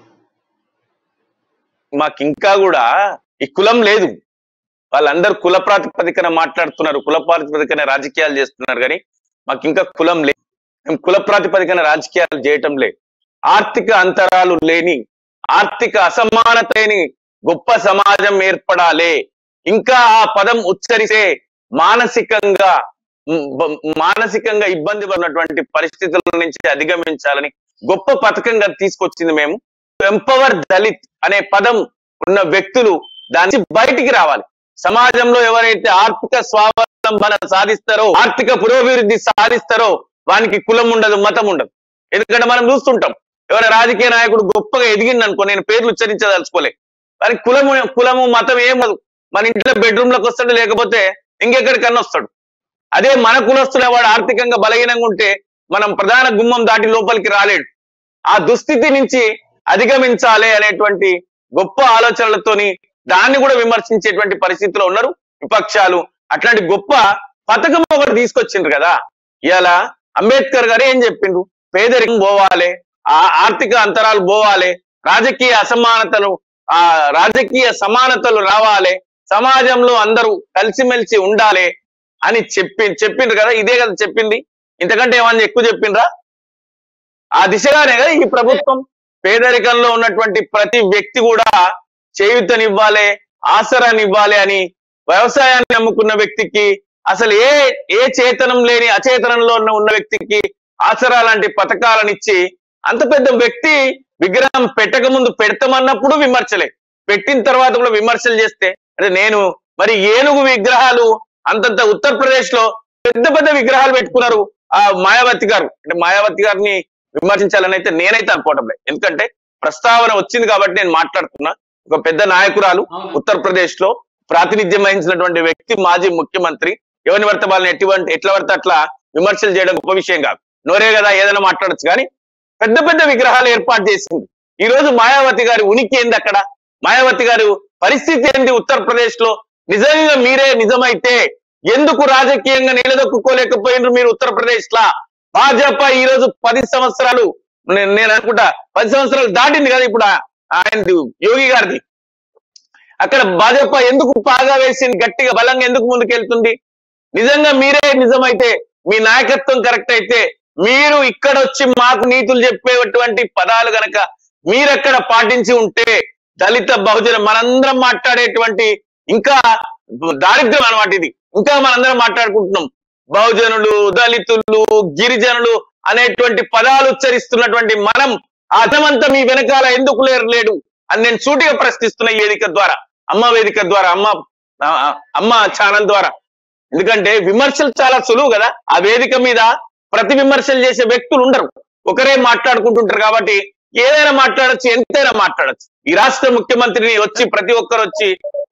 మాకు ఇంకా కూడా ఈ కులం లేదు, వాళ్ళందరూ కుల ప్రాతిపదికన మాట్లాడుతున్నారు, కుల ప్రాతిపదికన రాజకీయాలు చేస్తున్నారు, కానీ మాకు ఇంకా కులం లేదు. మేము కుల ప్రాతిపదికన రాజకీయాలు చేయటం లేదు. ఆర్థిక అంతరాలు లేని, ఆర్థిక అసమానత లేని గొప్ప సమాజం ఏర్పడాలి. ఇంకా ఆ పదం ఉచ్చరిస్తే మానసికంగా మానసికంగా ఇబ్బంది పడినటువంటి పరిస్థితుల నుంచి అధిగమించాలని గొప్ప పథకంగా తీసుకొచ్చింది మేము. ఎంపవర్ దళిత్ అనే పదం ఉన్న వ్యక్తులు దాని బయటికి రావాలి. సమాజంలో ఎవరైతే ఆర్థిక స్వావలంబన సాధిస్తారో, ఆర్థిక పురోభివృద్ధి సాధిస్తారో వానికి కులం ఉండదు, మతం ఉండదు. ఎందుకంటే మనం చూస్తుంటాం, ఎవరైనా రాజకీయ నాయకుడు గొప్పగా ఎదిగింది అనుకో, నేను పేర్లు ఉచ్చరించదలుచుకోలే, వారికి కులము కులము మతం ఏం మన ఇంట్లో బెడ్రూమ్ లకు వస్తాడు, లేకపోతే ఇంకెక్కడికన్నా వస్తాడు. అదే మన కులస్తున్న వాడు ఆర్థికంగా బలహీనంగా ఉంటే మనం ప్రధాన గుమ్మం దాటి లోపలికి రాలేడు. ఆ దుస్థితి నుంచి అధిగమించాలి అనేటువంటి గొప్ప ఆలోచనలతోని దాన్ని కూడా విమర్శించేటువంటి పరిస్థితిలో ఉన్నారు విపక్షాలు. అట్లాంటి గొప్ప పథకం ఒకటి తీసుకొచ్చిండ్రు కదా. ఇవాళ అంబేద్కర్ గారు ఏం చెప్పిండ్రు? పేదరికం పోవాలి, ఆ ఆర్థిక అంతరాలు పోవాలి, రాజకీయ అసమానతలు ఆ రాజకీయ సమానతలు రావాలి, సమాజంలో అందరూ కలిసిమెలిసి ఉండాలి అని చెప్పి చెప్పిండ్రు కదా. ఇదే కదా చెప్పింది, ఇంతకంటే ఏమన్నా ఎక్కువ చెప్పిండ్రా? ఆ దిశగానే కదా ఈ ప్రభుత్వం. పేదరికంలో ఉన్నటువంటి ప్రతి వ్యక్తి కూడా చేయూతనివ్వాలి, ఆసరానివ్వాలి అని వ్యవసాయాన్ని నమ్ముకున్న వ్యక్తికి, అసలు ఏ ఏ చేతనం లేని అచేతనంలో ఉన్న వ్యక్తికి ఆసరా లాంటి పథకాలను ఇచ్చి, అంత పెద్ద వ్యక్తి విగ్రహం పెట్టక ముందు పెడతామన్నప్పుడు విమర్శలే, పెట్టిన తర్వాత కూడా విమర్శలు చేస్తే అంటే నేను మరి ఏనుగు విగ్రహాలు అంతంత ఉత్తరప్రదేశ్ లో పెద్ద పెద్ద విగ్రహాలు పెట్టుకున్నారు ఆ మాయావతి గారు. అంటే మాయావతి గారిని విమర్శించాలని అయితే నేనైతే అనుకోవటం లేదు, ఎందుకంటే ప్రస్తావన వచ్చింది కాబట్టి నేను మాట్లాడుతున్నా. ఒక పెద్ద నాయకురాలు, ఉత్తరప్రదేశ్ లో ప్రాతినిధ్యం వహించినటువంటి వ్యక్తి, మాజీ ముఖ్యమంత్రి, ఎవరిని పడితే వాళ్ళని ఎటువంటి ఎట్లా పడితే అట్లా విమర్శలు చేయడం గొప్ప విషయం కాదు. నోరే కదా ఏదైనా మాట్లాడచ్చు, కానీ పెద్ద పెద్ద విగ్రహాలు ఏర్పాటు చేసింది. ఈ రోజు మాయావతి గారి ఉనికి ఏంది అక్కడ? మాయావతి గారు పరిస్థితి ఏంది ఉత్తరప్రదేశ్ లో? నిజంగా మీరే నిజమైతే ఎందుకు రాజకీయంగా నిలదొక్కుకోలేకపోయినారు మీరు ఉత్తరప్రదేశ్ లా? భాజపా ఈ రోజు పది సంవత్సరాలు నేను అనుకుంటా పది సంవత్సరాలు దాటింది కదా ఇప్పుడు ఆయనది, యోగి గారిది. అక్కడ భాజపా ఎందుకు పాగా వేసింది, గట్టిగా బలంగా ఎందుకు ముందుకెళ్తుంది? నిజంగా మీరే నిజమైతే, మీ నాయకత్వం కరెక్ట్ అయితే, మీరు ఇక్కడ వచ్చి మాకు నీతులు చెప్పేటువంటి పదాలు గనక మీరెక్కడ పాటించి ఉంటే, దళిత బహుజన మనందరం మాట్లాడేటువంటి ఇంకా దారిద్ర్యం అన్నమాట ఇది. ఇంకా మనందరం మాట్లాడుకుంటున్నాం బహుజనులు, దళితులు, గిరిజనులు అనేటువంటి పదాలు ఉచ్చరిస్తున్నటువంటి మనం అతమంతా మీ వెనకాల ఎందుకు లేరు లేడు అని నేను సూటిగా ప్రశ్నిస్తున్నా ఈ వేదిక ద్వారా, అమ్మ వేదిక ద్వారా, అమ్మ అమ్మ ఛానల్ ద్వారా. ఎందుకంటే విమర్శలు చాలా సులువు కదా. ఆ వేదిక మీద ప్రతి విమర్శలు చేసే వ్యక్తులు ఉండరు, ఒకరే మాట్లాడుకుంటుంటారు కాబట్టి ఏదైనా మాట్లాడచ్చు, ఎంతైనా మాట్లాడచ్చు. ఈ రాష్ట్ర ముఖ్యమంత్రిని వచ్చి ప్రతి ఒక్కరు వచ్చి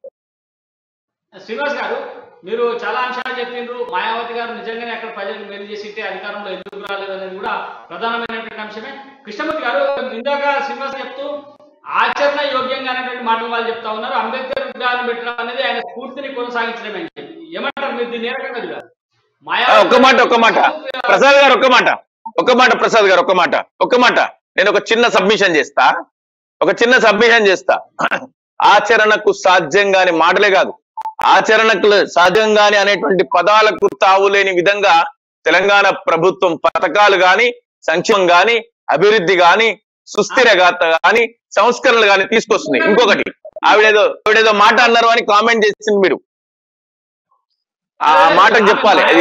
శ్రీనివాస్ గారు, మీరు చాలా అంశాలు చెప్పిండ్రు. మాయావతి గారు నిజంగానే అక్కడ ప్రజలకు మేలు చేసింటే అధికారంలో ఎందుకు రాలేదు అనేది కూడా ప్రధానమైనటువంటి అంశమే. కృష్ణమూర్తి గారు, ఇందాక శ్రీనివాస్ చెప్తూ ఆచరణ యోగ్యంగా అనేటువంటి మాటలు వాళ్ళు చెప్తా ఉన్నారు. అంబేద్కర్ విగ్రహాన్ని పెట్టడం అనేది ఆయన స్ఫూర్తిని కొనసాగించడమే అని చెప్పి ఏమంటారు మీరు దీన్ని? ఏ రకంగా చూడాలి? ఒక్క మాట ఒక్క మాట ప్రసాద్ గారు, ఒక్క మాట ఒక్క మాట ప్రసాద్ గారు, ఒక్క మాట ఒక్క మాట నేను ఒక చిన్న సబ్మిషన్ చేస్తా, ఒక చిన్న సబ్మిషన్ చేస్తా. ఆచరణకు సాధ్యంగాని మాటలే కాదు, ఆచరణకు సాధ్యంగాని అనేటువంటి పదాలకు తావులేని విధంగా తెలంగాణ ప్రభుత్వం పథకాలు గాని, సంక్షేమం గాని, అభివృద్ధి గాని, సుస్థిరగాత గాని, సంస్కరణలు గాని తీసుకొస్తుంది. ఇంకొకటి, ఆవిడేదో ఆవిడేదో మాట అన్నారు అని కామెంట్ చేసింది మీరు, ఆ మాటకు చెప్పాలి. అది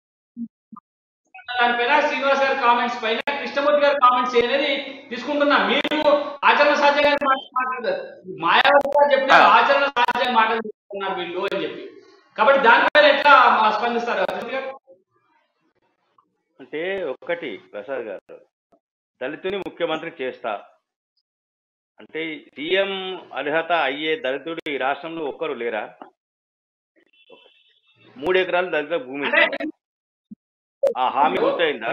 దానిపైన శ్రీనివాస్ గారి కామెంట్స్ పైన కృష్ణమూర్తి గారి కామెంట్స్ అనేది తీసుకుంటున్నా. మీరు ఆచరణ సాధ్యంగా మాట్లాడారు, మాయావతి గారు చెప్పిన ఆచరణ సాధ్యంగా మాటలు తీసుకున్నారు వీళ్ళు అని చెప్పి, కాబట్టి దానిపైన ఎట్లా స్పందిస్తారు? అంటే ఒక్కటి ప్రసాద్ గారు, దళితుని ముఖ్యమంత్రి చేస్తా అంటే సీఎం అర్హత అయ్యే దళితుడు ఈ రాష్ట్రంలో ఒక్కరు లేరా? మూడు ఎకరాలు దళిత భూమి ఆ హామీ పూర్తయిందా?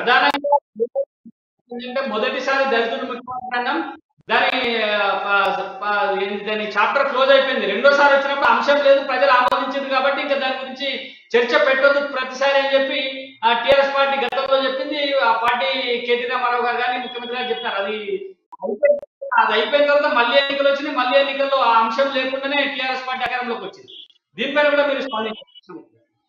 మొదటిసారి దళితుడు ముఖ్యమంత్రి అన్నాం, దాని దాని చాప్టర్ క్లోజ్ అయిపోయింది. రెండోసారి వచ్చినప్పుడు అంశం లేదు, ప్రజలు ఆమోదించింది కాబట్టి ఇంకా దాని గురించి చర్చ పెట్టొద్దు ప్రతిసారి అని చెప్పి ఆ టీఆర్ఎస్ పార్టీ గతంలో చెప్పింది. ఆ పార్టీ కేటీ రామారావు గారు కానీ ముఖ్యమంత్రి గారు చెప్తున్నారు. అది అది అయిపోయిన తర్వాత మళ్ళీ ఎన్నికలు వచ్చినాయి, మళ్ళీ ఎన్నికల్లో ఆ అంశం లేకుండానే టీఆర్ఎస్ పార్టీ అధికారంలోకి వచ్చింది. దీనిపైన కూడా మీరు స్పందించారు.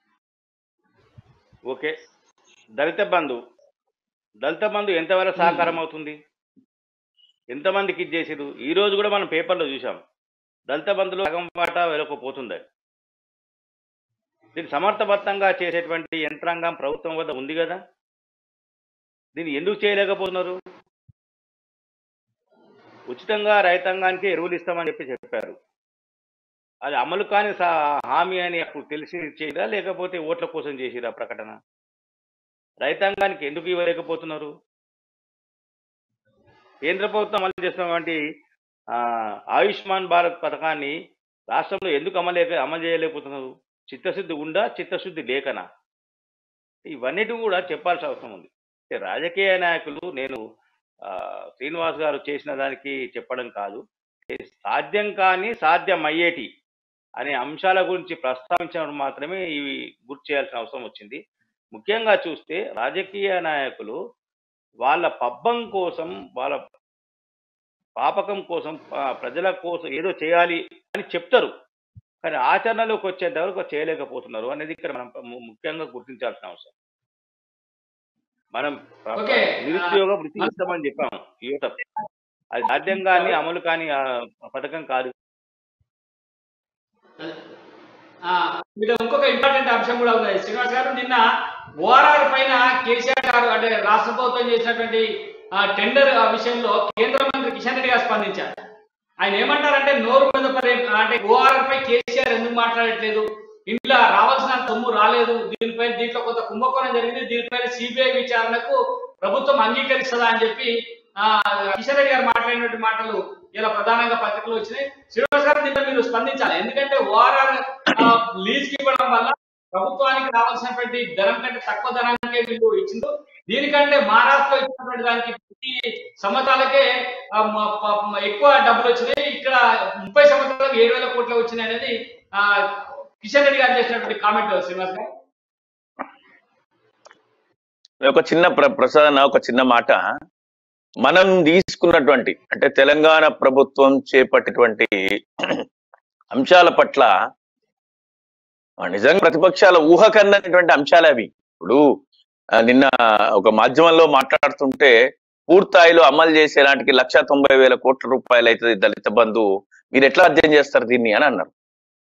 ఓకే, దళిత బంధు దళిత బంధు ఎంతవరకు సహకారం అవుతుంది? ఎంతమందికి ఇచ్చేసారు? ఈ రోజు కూడా మనం పేపర్లో చూసాం, దళిత బంధులో సగం వాటా వెళ్ళకపోతుంది. దీన్ని సమర్థబద్ధంగా చేసేటువంటి యంత్రాంగం ప్రభుత్వం వద్ద ఉంది కదా, దీన్ని ఎందుకు చేయలేకపోతున్నారు? ఉచితంగా రైతాంగానికి ఎరువులు ఇస్తామని చెప్పి చెప్పారు, అది అమలు కాని సా- హామీ అని అప్పుడు తెలిసి చేయరా, లేకపోతే ఓట్ల కోసం చేసిరా ప్రకటన? రైతాంగానికి ఎందుకు ఇవ్వలేకపోతున్నారు? కేంద్ర ప్రభుత్వం అమలు చేస్తున్నటువంటి ఆ, ఆయుష్మాన్ భారత్ పథకాన్ని రాష్ట్రంలో ఎందుకు అమలు అమలు చేయలేకపోతున్నారు? చిత్తశుద్ధి ఉందా, చిత్తశుద్ధి లేకనా? ఇవన్నిటి కూడా చెప్పాల్సిన అవసరం ఉంది. అంటే రాజకీయ నాయకులు, నేను ఆ, శ్రీనివాస్ గారు చేసిన దానికి చెప్పడం కాదు, సాధ్యం కాని సాధ్యం అయ్యేటి అనే అంశాల గురించి ప్రస్తావించడం మాత్రమే ఇవి గుర్తు చేయాల్సిన అవసరం వచ్చింది. ముఖ్యంగా చూస్తే రాజకీయ నాయకులు వాళ్ళ పబ్బం కోసం, వాళ్ళ పాపకం కోసం, ఆ, ప్రజల కోసం ఏదో చేయాలి అని చెప్తారు, కానీ ఆచరణలోకి వచ్చేంత వరకు చేయలేకపోతున్నారు అనేది ఇక్కడ మనం ము- ముఖ్యంగా గుర్తించాల్సిన అవసరం. మనం ప్ర- ఓకే నిరుద్యోగ వృత్తి ఇస్తామని చెప్పాము యువత, అది సాధ్యం కానీ అమలు కాని ఆ, పథకం కాదు. ఆ, ఇక్కడ ఇంకొక ఇంపార్టెంట్ అంశం కూడా ఉంది శ్రీనివాస్ గారు. నిన్న ఓఆర్ఆర్ పైన కేసీఆర్ గారు అంటే రాష్ట్ర ప్రభుత్వం చేసినటువంటి ఆ, టెండర్ ఆ విషయంలో కేంద్ర మంత్రి కిషన్ రెడ్డి గారు స్పందించారు. ఆయన ఏమంటారంటే నోరు మీద పడే అంటే ఓఆర్ఆర్ పై కేసీఆర్ ఎందుకు మాట్లాడట్లేదు, ఇంట్లో రావాల్సిన సొమ్ము రాలేదు, దీనిపైన దీంట్లో కొంత కుంభకోణం జరిగింది, దీనిపైన సిబిఐ విచారణకు ప్రభుత్వం అంగీకరిస్తుందా అని చెప్పి ఆ కిషన్ రెడ్డి గారు మాట్లాడినటువంటి మాటలు ఇలా ప్రధానంగా పత్రికలు వచ్చినాయి. శ్రీనివాస్ గారు దీంట్లో మీరు స్పందించాలి, ఎందుకంటే ఓఆర్ఆర్ లీజ్ కి ఇవ్వడం వల్ల ప్రభుత్వానికి రావాల్సినటువంటి ధనం కంటే తక్కువ ధనానికే వీళ్ళు ఇచ్చిండు, దీనికంటే మహారాష్ట్రలో ఇచ్చినటువంటి దానికి ప్రతి సంవత్సరాలకే ఆ, మ- ప- మ- ఎక్కువ డబ్బులు వచ్చినాయి, ఇక్కడ ముప్పై సంవత్సరాలకు ఏడు వేల కోట్లు వచ్చినాయి అనేది ఆ కిషన్ రెడ్డి గారు చేసినటువంటి కామెంట్. శ్రీనివాస్ గారు ఒక చిన్న ప్ర ప్రసాదన ఒక చిన్న మాట, మనం తీసుకున్నటువంటి అంటే తెలంగాణ ప్రభుత్వం చేపట్టినటువంటి అంశాల పట్ల నిజంగా ప్రతిపక్షాల ఊహ కన్నటువంటి అంశాలు అవి. ఇప్పుడు ఆ, నిన్న ఒక మాధ్యమంలో మాట్లాడుతుంటే పూర్తిస్థాయిలో అమలు చేసేలాంటికి లక్ష తొంభై వేల కోట్ల రూపాయలు అవుతుంది దళిత బంధు, మీరు ఎట్లా అధ్యయనం చేస్తారు దీన్ని అని అన్నారు.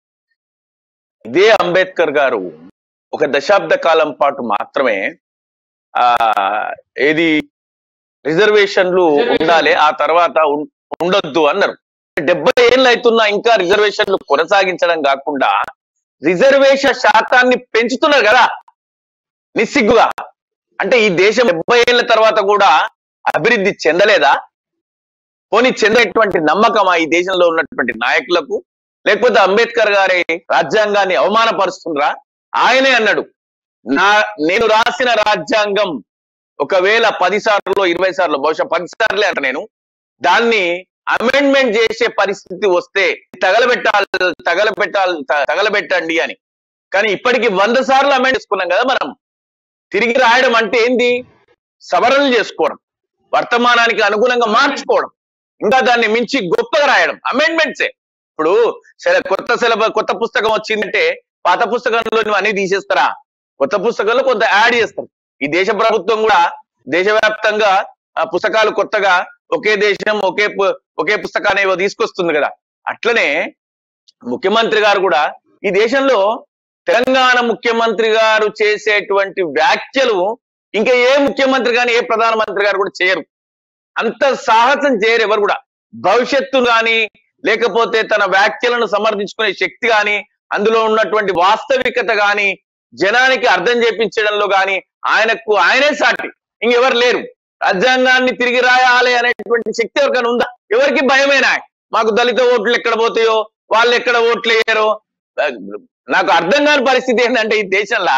ఇదే అంబేద్కర్ గారు ఒక దశాబ్ద కాలం పాటు మాత్రమే ఆ ఏది రిజర్వేషన్లు ఉండాలి, ఆ తర్వాత ఉం- ఉండొద్దు అన్నారు. డెబ్బై ఏళ్ళు అవుతున్నా ఇంకా రిజర్వేషన్లు కొనసాగించడం కాకుండా రిజర్వేషన్ శాతాన్ని పెంచుతున్నారు కదా నిస్సిగ్గుగా. అంటే ఈ దేశం డెబ్బై ఏళ్ల తర్వాత కూడా అభివృద్ధి చెందలేదా? పోనీ చెందేటువంటి నమ్మకమా ఈ దేశంలో ఉన్నటువంటి నాయకులకు? లేకపోతే అంబేద్కర్ గారి రాజ్యాంగాన్ని అవమానపరుస్తుండ్రా? ఆయనే అన్నాడు, నా నేను రాసిన రాజ్యాంగం ఒకవేళ పది సార్లు ఇరవై సార్లు బహుశా పది సార్లే అంట నేను దాన్ని అమెండ్మెంట్ చేసే పరిస్థితి వస్తే తగలబెట్టాలి తగలబెట్టాలి త- తగలబెట్టండి అని. కానీ ఇప్పటికి వంద సార్లు అమెండ్ చేసుకున్నాం కదా మనం. తిరిగి రాయడం అంటే ఏంది? సవరణలు చేసుకోవడం, వర్తమానానికి అనుగుణంగా మార్చుకోవడం, ఇంకా దాన్ని మించి గొప్పగా రాయడం అమెండ్మెంట్సే. ఇప్పుడు సరే కొత్త సిలబస్ కొత్త పుస్తకం వచ్చిందంటే పాత పుస్తకంలో నువ్వు అన్ని తీసేస్తారా? కొత్త పుస్తకంలో కొంత యాడ్ చేస్తారు. ఈ దేశ ప్రభుత్వం కూడా దేశవ్యాప్తంగా ఆ పుస్తకాలు కొత్తగా ఒకే దేశం ఒకే పు- ఒకే పుస్తకాన్ని ఏవో తీసుకొస్తుంది కదా. అట్లనే ముఖ్యమంత్రి గారు కూడా ఈ దేశంలో తెలంగాణ ముఖ్యమంత్రి గారు చేసేటువంటి వ్యాఖ్యలు ఇంకా ఏ ముఖ్యమంత్రి కానీ ఏ ప్రధానమంత్రి గారు కూడా చేయరు. అంత సాహసం చేయరు ఎవరు కూడా. భవిష్యత్తు కానీ లేకపోతే తన వ్యాఖ్యలను సమర్థించుకునే శక్తి కానీ అందులో ఉన్నటువంటి వాస్తవికత కానీ జనానికి అర్థం చేపించడంలో కానీ ఆయనకు ఆయనే సాటి ఇంకెవరు లేరు. రాజ్యాంగాన్ని తిరిగి రాయాలి అనేటువంటి శక్తి ఎవరికైనా ఉందా? ఎవరికి భయమేనా? మాకు దళిత ఓట్లు ఎక్కడ పోతాయో, వాళ్ళు ఎక్కడ ఓట్లు వేయరో. నాకు అర్థం కాని పరిస్థితి ఏంటంటే ఈ దేశంలో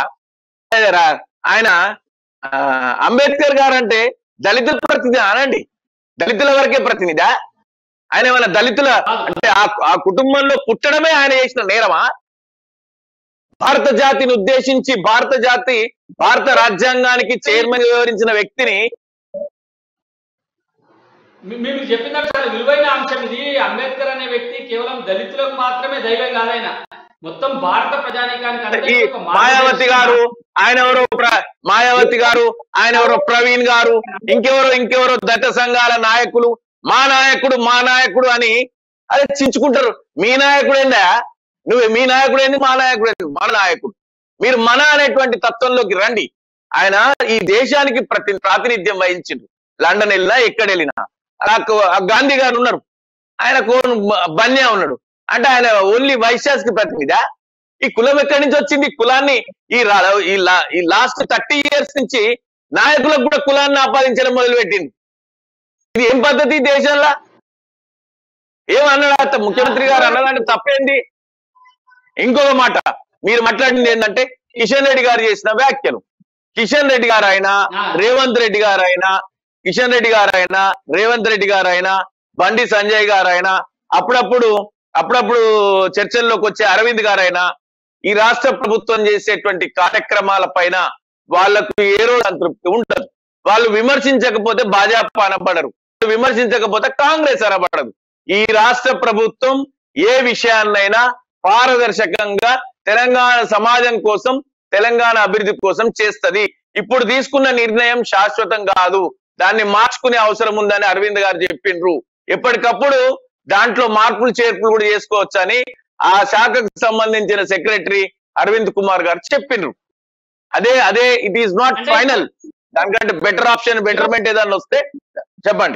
ఆయన ఆ, అంబేద్కర్ గారు అంటే దళితుల ప్రతినిధి అనండి, దళితుల వరకే ప్రతినిధా? ఆయన ఏమైనా దళితుల అంటే ఆ ఆ కుటుంబంలో పుట్టడమే ఆయన చేసిన నేరమా? భారత జాతిని ఉద్దేశించి భారత జాతి భారత రాజ్యాంగానికి చైర్మన్ వివరించిన వ్యక్తిని మీ- మీరు చెప్పిన చాలా విలువైన అంశం ఇది. అంబేద్కర్ అనే వ్యక్తి కేవలం దళితులకు మాత్రమే దైవం కాదాయన, మొత్తం భారత ప్రజానీకానికి ఈ అందరికీ ఒక మాయావతి గారు ఆయన ఎవరో ప్ర- మాయావతి గారు ఆయన ఎవరో ప్రవీణ్ గారు ఇంకెవరో ఇంకెవరో దళిత సంఘాల నాయకులు మా నాయకుడు మా నాయకుడు అని అదే చించుకుంటారు. మీ నాయకుడు ఏందా? నువ్వు మీ నాయకుడు ఏంది, మా నాయకుడు ఏంది? మన నాయకుడు. మీరు మన అనేటువంటి తత్వంలోకి రండి. ఆయన ఈ దేశానికి ప్రతి ప్రాతినిధ్యం వహించిండు. లండన్ వెళ్ళినా ఎక్కడ వెళ్ళినా. నాకు ఆ గాంధీ గారు ఉన్నారు, ఆయన కోన్ బన్యా ఉన్నాడు, అంటే ఆయన ఓన్లీ వైశ్యాస్కి ప్రతినిధా? ఈ కులం ఎక్కడి నుంచి వచ్చింది? కులాన్ని ఈ ఈ లాస్ట్ థర్టీ ఇయర్స్ నుంచి నాయకులకు కూడా కులాన్ని ఆపాదించడం మొదలుపెట్టింది. ఇది ఏం పద్ధతి దేశంలో? ఏమన్నాడు ముఖ్యమంత్రి గారు? అన్నదాంటే తప్పేంది? ఇంకొక మాట మీరు మాట్లాడింది ఏంటంటే కిషన్ రెడ్డి గారు చేసిన వ్యాఖ్యలు. కిషన్ రెడ్డి గారు అయినా రేవంత్ రెడ్డి గారు అయినా కిషన్ రెడ్డి గారు అయినా రేవంత్ రెడ్డి గారు అయినా బండి సంజయ్ గారు అయినా అప్పుడప్పుడు అప్పుడప్పుడు చర్చల్లోకి వచ్చే అరవింద్ గారు అయినా ఈ రాష్ట్ర ప్రభుత్వం చేసేటువంటి కార్యక్రమాల పైన వాళ్లకు ఏ రోజు సంతృప్తి ఉండదు. వాళ్ళు విమర్శించకపోతే భాజపా అనబడరు, విమర్శించకపోతే కాంగ్రెస్ అనబడదు. ఈ రాష్ట్ర ప్రభుత్వం ఏ విషయాన్నైనా పారదర్శకంగా తెలంగాణ సమాజం కోసం తెలంగాణ అభివృద్ధి కోసం చేస్తది. ఇప్పుడు తీసుకున్న నిర్ణయం శాశ్వతం కాదు, దాన్ని మార్చుకునే అవసరం ఉందని అరవింద్ గారు చెప్పిండ్రు. ఎప్పటికప్పుడు దాంట్లో మార్పులు చేర్పులు కూడా చేసుకోవచ్చని ఆ శాఖకు సంబంధించిన సెక్రటరీ అరవింద్ కుమార్ గారు చెప్పిండ్రు. అదే అదే ఇట్ ఈస్ నాట్ ఫైనల్. దానికంటే బెటర్ ఆప్షన్ బెటర్మెంట్ ఏదన్నా వస్తే చెప్పండి.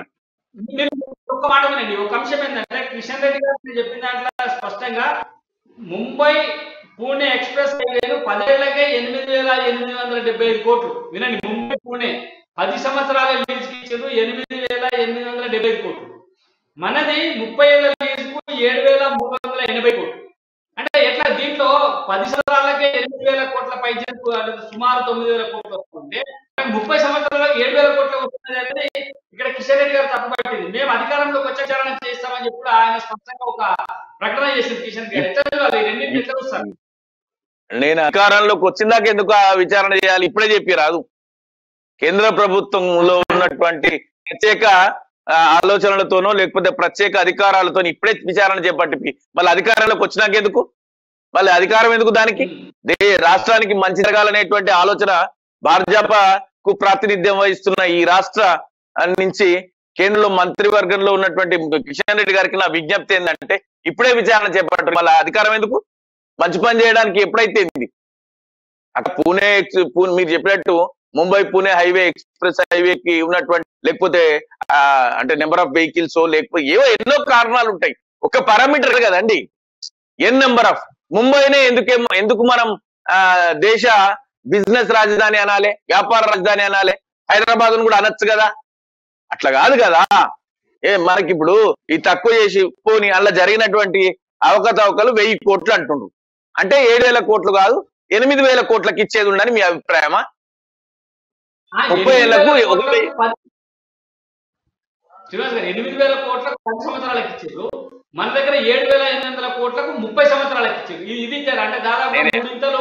ఒక మాట వినండి. ఒక అంశం ఏంటంటే కిషన్ రెడ్డి గారు చెప్పిన దాంట్లో స్పష్టంగా ముంబై పూణే ఎక్స్ప్రెస్ హైవేను పదేళ్లకే ఎనిమిది వేల ఎనిమిది వందల డెబ్బై ఐదు కోట్లు వినండి. ముంబై పూణే పది సంవత్సరాల లీజుకి ఇచ్చారు ఎనిమిది వేల ఎనిమిది వందల డెబ్బై ఐదు కోట్లు. మనది ముప్పై ఏళ్ల లీజుకు ఏడు వేల మూడు వందల ఎనభై కోట్లు. అంటే ఎట్లా దీంట్లో పది సంవత్సరాలకే ఎనిమిది వేల కోట్ల పై సుమారు తొమ్మిది వేల కోట్లు వస్తుంటే ముప్పై సంవత్సరాలకు ఏడు వేల కోట్లు వస్తుంది అనేది ఇక్కడ కిషన్ రెడ్డి గారు తప్పుపట్టింది. మేము అధికారంలోకి వచ్చే చారణ చేస్తామని చెప్పి ఆయన స్పష్టంగా ఒక ప్రకటన చేసింది. కిషన్ గారు రెండింటి ఎట్లా వస్తారు? నేను అధికారంలోకి వచ్చిందాక ఎందుకు విచారణ చేయాలి? ఇప్పుడే చెప్పి రాదు. కేంద్ర ప్రభుత్వంలో ఉన్నటువంటి ప్రత్యేక ఆలోచనలతోనో లేకపోతే ప్రత్యేక అధికారాలతో ఇప్పుడే విచారణ చేపట్టి మళ్ళీ అధికారంలోకి వచ్చినాక ఎందుకు? మళ్ళీ అధికారం ఎందుకు దానికి? రాష్ట్రానికి మంచి జరగాలనేటువంటి ఆలోచన భాజపాకు ప్రాతినిధ్యం వహిస్తున్న ఈ రాష్ట్ర నుంచి కేంద్రంలో మంత్రివర్గంలో ఉన్నటువంటి కిషన్ రెడ్డి గారికి నా విజ్ఞప్తి ఏంటంటే ఇప్పుడే విచారణ చేపట్టారు. మళ్ళీ అధికారం ఎందుకు? మంచి పని చేయడానికి ఎప్పుడైతే అక్కడ పూణే మీరు చెప్పినట్టు ముంబై పూణే హైవే ఎక్స్ప్రెస్ హైవేకి ఉన్నటువంటి లేకపోతే ఆ అంటే నెంబర్ ఆఫ్ వెహికల్స్ లేకపోతే ఏవో ఎన్నో కారణాలు ఉంటాయి. ఒక పారామీటర్ కదండి. ఎన్ నెంబర్ ఆఫ్ ముంబైనే ఎందుకేమో ఎందుకు మనం ఆ దేశ బిజినెస్ రాజధాని అనాలి, వ్యాపార రాజధాని అనాలి, హైదరాబాద్ కూడా అనొచ్చు కదా. అట్లా కాదు కదా. ఏ మనకి ఇప్పుడు ఈ తక్కువ చేసి పోని అలా జరిగినటువంటి అవకతవకలు వెయ్యి కోట్లు అంటుండ్రు. అంటే ఏడు వేల కోట్లు కాదు ఎనిమిది వేల కోట్లకి ఇచ్చేది ఉండని మీ అభిప్రాయమా? ముప్పై ఏళ్లకు శ్రీనివాస్ గారు ఎనిమిది వేల కోట్లకు పది సంవత్సరాలకు ఇచ్చారు. మన దగ్గర ఏడు వేల ఎనిమిది వందల కోట్లకు ముప్పై సంవత్సరాలకు ఇచ్చారు. ఇది ఇచ్చారు అంటే దాదాపు మూడింతలు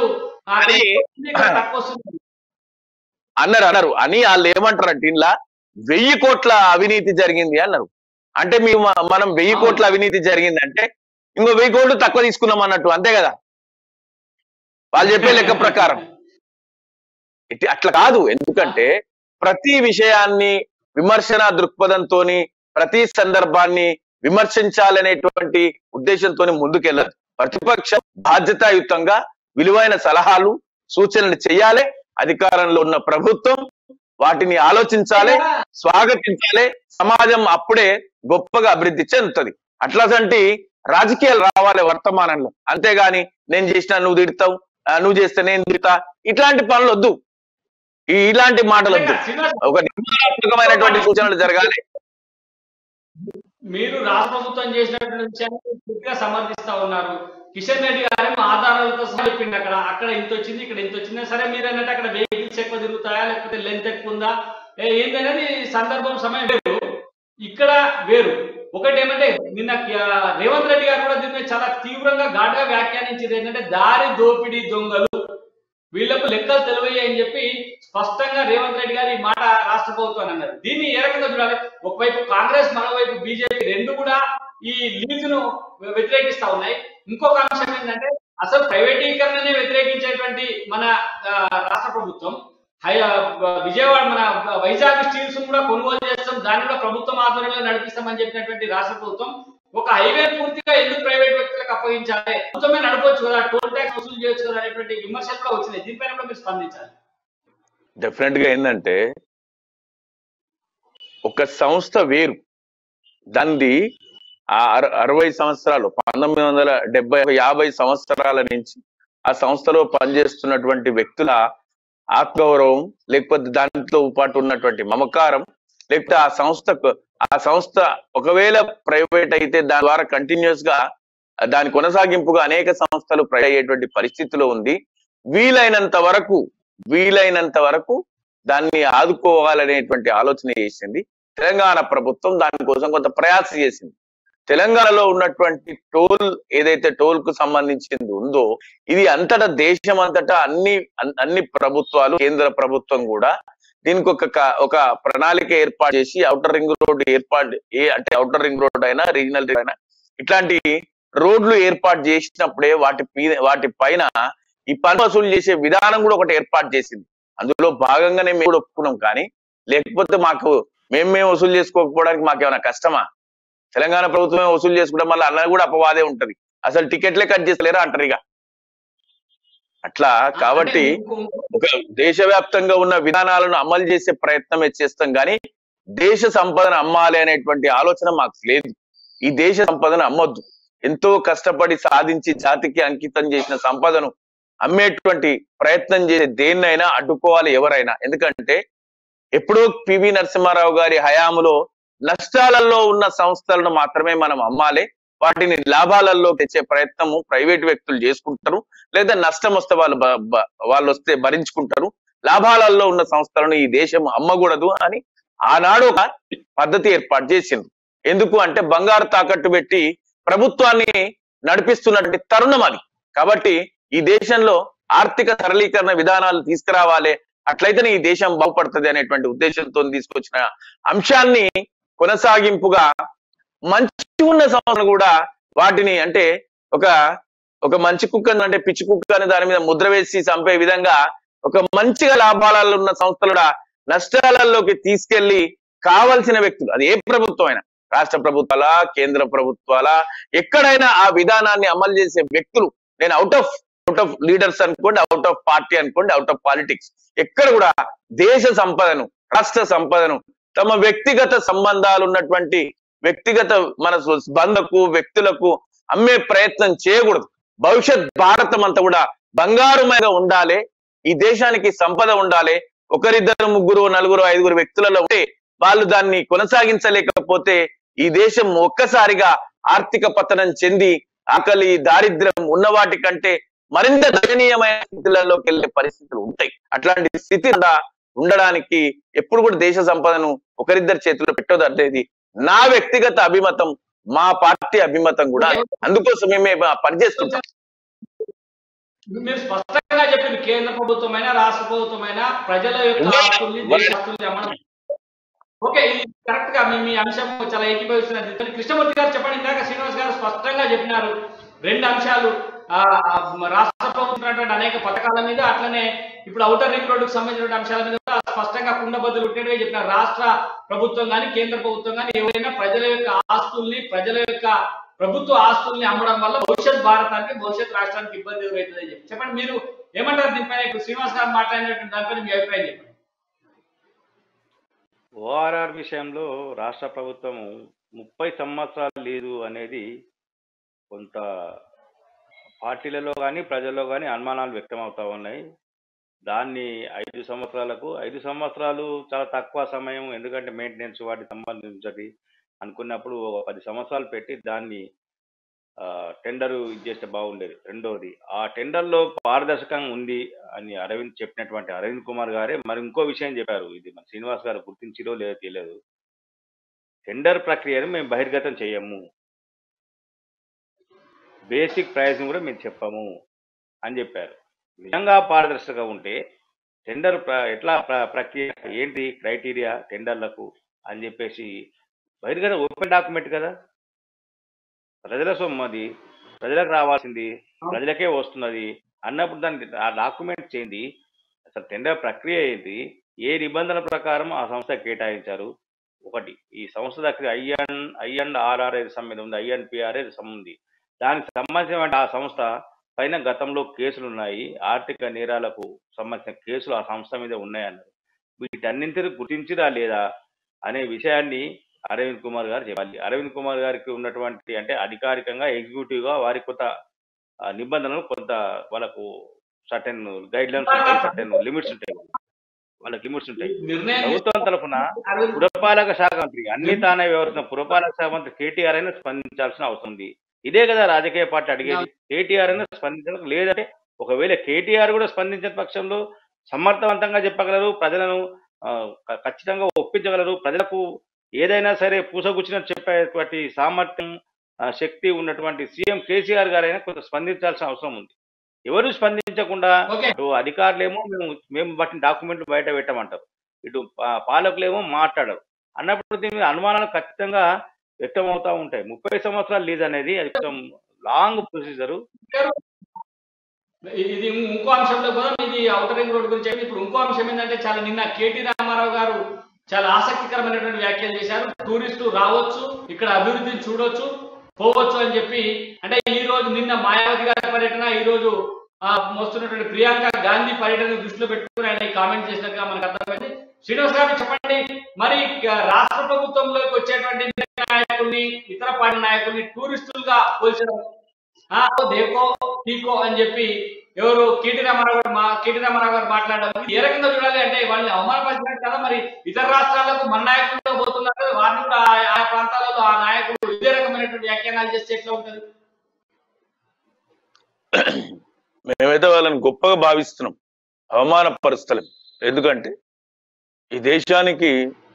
అన్నారు అన్నారు అని వాళ్ళు ఏమంటారంటే ఇలా వెయ్యి కోట్ల అవినీతి జరిగింది అన్నారు. అంటే మేము మనం వెయ్యి కోట్ల అవినీతి జరిగింది అంటే ఇంకో వెయ్యి కోట్లు తక్కువ తీసుకున్నాం అన్నట్టు, అంతే కదా వాళ్ళు చెప్పే లెక్క ప్రకారం. అట్లా కాదు. ఎందుకంటే ప్రతి విషయాన్ని విమర్శన దృక్పథంతో ప్రతి సందర్భాన్ని విమర్శించాలనేటువంటి ఉద్దేశంతో ముందుకెళ్ళదు. ప్రతిపక్షం బాధ్యతాయుతంగా విలువైన సలహాలు సూచనలు చేయాలి. అధికారంలో ఉన్న ప్రభుత్వం వాటిని ఆలోచించాలి, స్వాగతించాలి. సమాజం అప్పుడే గొప్పగా అభివృద్ధి చెందుతుంది. అట్లాంటి రాజకీయాలు రావాలి వర్తమానంలో. అంతేగాని నేను చేసినా నువ్వు తిడతావు, నువ్వు చేస్తే నేను తిడతా, ఇట్లాంటి పనులు వద్దు, ఇలాంటి మాటలు వద్దు. ఒక నిర్మాణాత్మకమైనటువంటి సూచనలు జరగాలి. మీరు రాష్ట్ర ప్రభుత్వం చేసినటువంటి విషయాన్ని పూర్తిగా సమర్థిస్తా ఉన్నారు. కిషన్ రెడ్డి గారు ఆధారాలతో సహా చెప్పింది అక్కడ అక్కడ ఇంత వచ్చింది, ఇక్కడ ఇంత వచ్చింది. సరే మీరు అన్నట్టు అక్కడ వెహికల్స్ ఎక్కువ తిరుగుతాయా లేకపోతే లెంత్ ఎక్కువ ఉందా ఏంటనేది సందర్భం సమయం వేరు, ఇక్కడ వేరు. ఒకటి ఏమంటే నిన్న రేవంత్ రెడ్డి గారు కూడా దీన్ని చాలా తీవ్రంగా ఘాటుగా వ్యాఖ్యానించింది. ఏంటంటే దారి దోపిడీ దొంగలు వీళ్లకు లెక్కలు తెలివయ్యాయి అని చెప్పి స్పష్టంగా రేవంత్ రెడ్డి గారు ఈ మాట రాష్ట్ర ప్రభుత్వాన్ని అన్నారు. దీన్ని ఏ రకంగా చూడాలి? ఒకవైపు కాంగ్రెస్, మరోవైపు బీజేపీ రెండు కూడా ఈ లీజును వ్యతిరేకిస్తా ఉన్నాయి. ఇంకొక అంశం ఏంటంటే అసలు ప్రైవేటీకరణనే వ్యతిరేకించేటువంటి మన రాష్ట్ర ప్రభుత్వం విజయవాడ మన వైజాగ్ స్టీల్స్ కూడా కొనుగోలు చేస్తాం, దాన్ని కూడా ప్రభుత్వం ఆధ్వర్యంలో నడిపిస్తామని చెప్పినటువంటి రాష్ట్ర ప్రభుత్వం ఒక హైవే పూర్తిగా ఎందుకు ప్రైవేట్ వ్యక్తులకు అప్పగించాలి, ప్రభుత్వమే నడపవచ్చు కదా, టోల్ ట్యాక్స్ వసూలు చేయొచ్చు కదా అనేటువంటి విమర్శలు కూడా వచ్చినాయి. దీనిపైన కూడా మీరు స్పందించాలి. డెఫినెట్ గా ఏంటంటే ఒక సంస్థ వేరు, దాన్ని ఆ అరవై సంవత్సరాలు పంతొమ్మిది వందల డెబ్బై యాభై సంవత్సరాల నుంచి ఆ సంస్థలో పనిచేస్తున్నటువంటి వ్యక్తుల ఆత్మగౌరవం, లేకపోతే దాంట్లో పాటు ఉన్నటువంటి మమకారం, లేకపోతే ఆ సంస్థకు ఆ సంస్థ ఒకవేళ ప్రైవేట్ అయితే దాని ద్వారా కంటిన్యూస్ గా దాని కొనసాగింపుగా అనేక సంస్థలు ప్రైవేట్ అయ్యేటువంటి పరిస్థితిలో ఉంది. వీలైనంత వరకు వీలైనంత వరకు దాన్ని ఆదుకోవాలనేటువంటి ఆలోచన చేసింది తెలంగాణ ప్రభుత్వం. దానికోసం కొంత ప్రయాస చేసింది. తెలంగాణలో ఉన్నటువంటి టోల్ ఏదైతే టోల్ కు సంబంధించింది ఉందో ఇది అంతటా దేశం అంతటా అన్ని అన్ని ప్రభుత్వాలు, కేంద్ర ప్రభుత్వం కూడా దీనికి ఒక ఒక ప్రణాళిక ఏర్పాటు చేసి ఔటర్ రింగ్ రోడ్ ఏర్పాటు ఏ అంటే ఔటర్ రింగ్ రోడ్ అయినా రీజనల్ అయినా ఇట్లాంటి రోడ్లు ఏర్పాటు చేసినప్పుడే వాటి వాటి పైన ఈ పన్ను వసూలు చేసే విధానం కూడా ఒకటి ఏర్పాటు చేసింది. అందులో భాగంగానే మేము కూడా ఒప్పుకున్నాం. కానీ లేకపోతే మాకు మేము మేము వసూలు చేసుకోకపోవడానికి మాకేమైనా కష్టమా? తెలంగాణ ప్రభుత్వమే వసూలు చేసుకోవడం వల్ల అన్న కూడా అపవాదే ఉంటది. అసలు టికెట్లే కట్ చేస్తలేరా అంటారు ఇక అట్లా. కాబట్టి ఒక దేశవ్యాప్తంగా ఉన్న విధానాలను అమలు చేసే ప్రయత్నమే చేస్తాం, కానీ దేశ సంపదను అమ్మాలి అనేటువంటి ఆలోచన మాకు లేదు. ఈ దేశ సంపదను అమ్మొద్దు. ఎంతో కష్టపడి సాధించి జాతికి అంకితం చేసిన సంపదను అమ్మేటువంటి ప్రయత్నం చేసే దేన్నైనా అడ్డుకోవాలి ఎవరైనా. ఎందుకంటే ఎప్పుడో పివి నరసింహారావు గారి హయాములో నష్టాలలో ఉన్న సంస్థలను మాత్రమే మనం అమ్మాలి. వాటిని లాభాలలో తెచ్చే ప్రయత్నము ప్రైవేట్ వ్యక్తులు చేసుకుంటారు, లేదా నష్టం వస్తే వాళ్ళు వాళ్ళు వస్తే భరించుకుంటారు. లాభాలలో ఉన్న సంస్థలను ఈ దేశం అమ్మకూడదు అని ఆనాడు ఒక పద్ధతి ఏర్పాటు చేసింది. ఎందుకు అంటే బంగారు తాకట్టు పెట్టి ప్రభుత్వాన్ని నడిపిస్తున్నటువంటి తరుణం అది. కాబట్టి ఈ దేశంలో ఆర్థిక సరళీకరణ విధానాలు తీసుకురావాలి, అట్లయితేనే ఈ దేశం బాగుపడుతుంది అనేటువంటి ఉద్దేశంతో తీసుకొచ్చిన అంశాన్ని కొనసాగింపుగా మంచి ఉన్న సంస్థలు కూడా వాటిని అంటే ఒక ఒక మంచి కుక్క అంటే పిచ్చి కుక్క అని దాని మీద ముద్ర వేసి చంపే విధంగా ఒక మంచిగా లాభాలలో ఉన్న సంస్థలు కూడా నష్టాలలోకి తీసుకెళ్లి కావలసిన వ్యక్తులు, అది ఏ ప్రభుత్వం అయినా, రాష్ట్ర ప్రభుత్వాల కేంద్ర ప్రభుత్వాల ఎక్కడైనా ఆ విధానాన్ని అమలు చేసే వ్యక్తులు, నేను out of out of leaders అనుకోండి, అవుట్ ఆఫ్ పార్టీ అనుకోండి, అవుట్ ఆఫ్ పాలిటిక్స్, ఎక్కడ కూడా దేశ సంపదను, రాష్ట్ర సంపదను తమ వ్యక్తిగత సంబంధాలు ఉన్నటువంటి వ్యక్తిగత మన బంధకు వ్యక్తులకు అమ్మే ప్రయత్నం చేయకూడదు. భవిష్యత్ భారతం అంతా కూడా బంగారుమయంగా ఉండాలి. ఈ దేశానికి సంపద ఉండాలి. ఒకరిద్దరు ముగ్గురు నలుగురు ఐదుగురు వ్యక్తులలో ఉంటే వాళ్ళు దాన్ని కొనసాగించలేకపోతే ఈ దేశం ఒక్కసారిగా ఆర్థిక పతనం చెంది ఆకలి దారిద్ర్యం ఉన్న వాటి కంటే మరింత దయనీయమైన స్థితులలోకి వెళ్లే పరిస్థితులు ఉంటాయి. అట్లాంటి స్థితి ఉండడానికి ఎప్పుడు కూడా దేశ సంపదను ఒకరిద్దరి చేతిలో పెట్టదు అనేది నా వ్యక్తిగత అభిమతం, మా పార్టీ అభిమతం కూడా. అందుకోసమే మేము పనిచేస్తుంటాం. మీరు స్పష్టంగా చెప్పింది కేంద్ర ప్రభుత్వమైనా రాష్ట్ర ప్రభుత్వమైనా ప్రజల యొక్క ఆస్తుల్ని దేశ ఆస్తుల్ని అమ్మడం. ఓకే, ఇది కరెక్ట్ గా మీ మీ అంశం చాలా ఏకీభవిస్తున్నది. కృష్ణమూర్తి గారు చెప్పండి. ఇందాక శ్రీనివాస్ గారు స్పష్టంగా చెప్పినారు రెండు అంశాలు, రాష్ట్ర ప్రభుత్వం అనేక పథకాల మీద, అట్లనే ఇప్పుడు ఔటర్ రింగ్ రోడ్డుకు సంబంధించిన అంశాల మీద కూడా స్పష్టంగా కుండబద్దలు ఉండేటివే చెప్పినారు. రాష్ట్ర ప్రభుత్వం కానీ కేంద్ర ప్రభుత్వం కానీ ఎవరైనా ప్రజల యొక్క ఆస్తుల్ని ప్రజల యొక్క ప్రభుత్వ ఆస్తుల్ని అమ్మడం వల్ల భవిష్యత్ భారతానికి భవిష్యత్ రాష్ట్రానికి ఇబ్బంది ఎదురవుతుందని చెప్పి చెప్పండి. మీరు ఏమంటారు దీనిపైన? ఇప్పుడు శ్రీనివాస్ గారు మాట్లాడినటువంటి దానిపైన మీ అభిప్రాయం చెప్పండి. ఓఆర్ఆర్ విషయంలో రాష్ట్ర ప్రభుత్వం ముప్పై సంవత్సరాలు లేదు అనేది కొంత పార్టీలలో కానీ ప్రజల్లో కానీ అనుమానాలు వ్యక్తం అవుతా ఉన్నాయి. దాన్ని ఐదు సంవత్సరాలకు ఐదు సంవత్సరాలు చాలా తక్కువ సమయం, ఎందుకంటే మెయింటెనెన్స్ వాటికి సంబంధించి అనుకున్నప్పుడు ఒక పది సంవత్సరాలు పెట్టి దాన్ని టెండరు ఇచ్చేస్తే బాగుండేది. రెండవది, ఆ టెండర్లో పారదర్శకంగా ఉంది అని అరవింద్ చెప్పినటువంటి అరవింద్ కుమార్ గారే మరి ఇంకో విషయం చెప్పారు. ఇది మన శ్రీనివాస్ గారు గుర్తించిరో లేదో తెలియదు. టెండర్ ప్రక్రియను మేము బహిర్గతం చేయము, బేసిక్ ప్రైస్ని కూడా మేము చెప్పము అని చెప్పారు. నిజంగా పారదర్శకంగా ఉంటే టెండర్ ఎట్లా ప్రక్రియ ఏంటి, క్రైటీరియా టెండర్లకు అని చెప్పేసి బహిర్గత ఓపెన్ డాక్యుమెంట్ కదా, ప్రజల సొమ్మది, ప్రజలకు రావాల్సింది ప్రజలకే వస్తున్నది అన్నప్పుడు దాన్ని ఆ డాక్యుమెంట్ ఏంటి, అసలు టెండర్ ప్రక్రియ ఏంటి, ఏ నిబంధనల ప్రకారం ఆ సంస్థ కేటాయించారు. ఒకటి, ఈ సంస్థ దగ్గర ఐఎన్ ఐఎన్ ఆర్ఆర్ఐ సమ్మె ఉంది, ఐఎన్పిఆర్ఐ సమ్ ఉంది. దానికి సంబంధించిన ఆ సంస్థ పైన గతంలో కేసులు ఉన్నాయి, ఆర్థిక నేరాలకు సంబంధించిన కేసులు ఆ సంస్థ మీద ఉన్నాయన్నారు. వీటన్నింటినీ గుర్తించిరా లేదా అనే విషయాన్ని అరవింద్ కుమార్ గారు చెప్పాలి. అరవింద్ కుమార్ గారికి ఉన్నటువంటి అంటే అధికారికంగా ఎగ్జిక్యూటివ్ గా వారి కొంత ఆ, నిబంధనలు కొంత వాళ్ళకు సర్టెన్ గైడ్ లైన్స్ ఉంటాయి, సర్టెన్ లిమిట్స్ ఉంటాయి, వాళ్ళకి లిమిట్స్ ఉంటాయి. నిర్ణయం ప్రభుత్వం తరఫున అరవింద్ పురపాలక శాఖ మంత్రి అన్ని తానే వ్యవహరిస్తున్న పురపాలక శాఖ మంత్రి కేటీఆర్ అయినా స్పందించాల్సిన అవసరం ఉంది. ఇదే కదా రాజకీయ పార్టీ అడిగేది. కేటీఆర్ అయినా స్పందించడం లేదంటే ఒకవేళ కేటీఆర్ కూడా స్పందించిన పక్షంలో సమర్థవంతంగా చెప్పగలరు, ప్రజలను ఆ, క- ఖచ్చితంగా ఒప్పించగలరు, ప్రజలకు ఏదైనా సరే పూసగుచ్చినట్టు చెప్పేటువంటి సామర్థ్యం ఆ, శక్తి ఉన్నటువంటి సీఎం కేసీఆర్ గారైనా కొంత స్పందించాల్సిన అవసరం ఉంది. ఎవరు స్పందించకుండా ఓకే ఇటు అధికారులేమో మేము మేము బట్టి డాక్యుమెంట్లు బయట పెట్టమంటారు, ఇటు పా- పాలకులేమో మాట్లాడరు అన్నప్పుడు దీని మీద అనుమానాలు ఖచ్చితంగా వ్యక్తం అవుతా ఉంటాయి. ముప్పై సంవత్సరాల లీజ్ అనేది అది కొంచెం లాంగ్ ప్రొసీజరు. ఇది ఇంకో అంశంలో కూడా ఇది ఔటర్ రింగ్ రోడ్ గురించి అయితే ఇప్పుడు ఇంకో అంశం ఏంటంటే చాలా నిన్న కేటీ రామారావు గారు చాలా ఆసక్తికరమైనటువంటి వ్యాఖ్యలు చేశారు. టూరిస్టు రావచ్చు, ఇక్కడ అభివృద్ధిని చూడొచ్చు, పోవచ్చు అని చెప్పి. అంటే ఈ రోజు నిన్న మాయావతి గారి పర్యటన, ఈ రోజు ఆ, వస్తున్నటువంటి ప్రియాంక గాంధీ పర్యటన దృష్టిలో పెట్టుకుని ఆయన కామెంట్ చేసినట్టుగా మనకు అర్థమైంది. శ్రీనివాస్ గారు చెప్పండి, మరి ఇక రాష్ట్ర ప్రభుత్వంలోకి వచ్చేటువంటి నాయకుల్ని, ఇతర పార్టీ నాయకుల్ని టూరిస్టులుగా పోల్చడం, ఆ, దేకో పీకో అని చెప్పి ఎవరు కేటీ రామారావు గారు మా కేటీ రామారావు గారు మాట్లాడడం ఇది ఏ రకంగా చూడాలి? అంటే వాళ్ళని అవమానపరిచినట్టు కదా. మరి ఇతర రాష్ట్రాలకు మన నాయకులు పోతున్నారు కదా, వారిని కూడా ఆయా ఆయా ప్రాంతాలలో ఆ నాయకులు ఇదే రకమైనటువంటి వ్యాఖ్యానాలు చేస్తే ఎట్లా ఉంటుంది? మేమైతే వాళ్ళని గొప్పగా భావిస్తున్నాం, అవమానపరుస్తలేం. ఎందుకంటే ఈ దేశానికి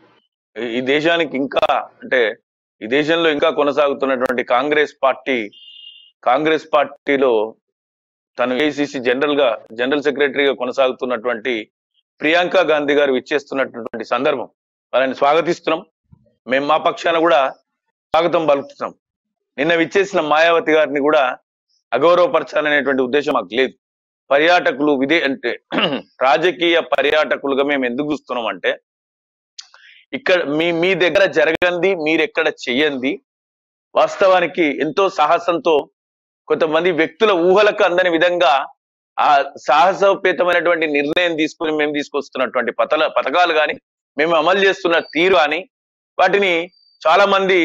ఈ దేశానికి ఇంకా అంటే ఈ దేశంలో ఇంకా కొనసాగుతున్నటువంటి కాంగ్రెస్ పార్టీ కాంగ్రెస్ పార్టీలో తను ఏఐసిసి జనరల్ గా జనరల్ సెక్రటరీగా కొనసాగుతున్నటువంటి ప్రియాంక గాంధీ గారు విచ్చేస్తున్నటువంటి సందర్భం, వాళ్ళని స్వాగతిస్తున్నాం. మేము మా పక్షాన కూడా స్వాగతం పలుకుతున్నాం. నిన్న విచ్చేసిన మాయావతి గారిని కూడా అగౌరవపరచాలనేటువంటి ఉద్దేశం మాకు లేదు. పర్యాటకులు విదే అంటే రాజకీయ పర్యాటకులుగా మేము ఎందుకు చూస్తున్నాం అంటే, ఇక్కడ మీ మీ దగ్గర జరగంది మీరు ఎక్కడ చెయ్యంది వాస్తవానికి ఎంతో సాహసంతో కొంతమంది వ్యక్తుల ఊహలకు అందని విధంగా ఆ సాహసోపేతమైనటువంటి నిర్ణయం తీసుకుని మేము తీసుకొస్తున్నటువంటి పథల పథకాలు కానీ మేము అమలు చేస్తున్న తీరు అని వాటిని చాలా మంది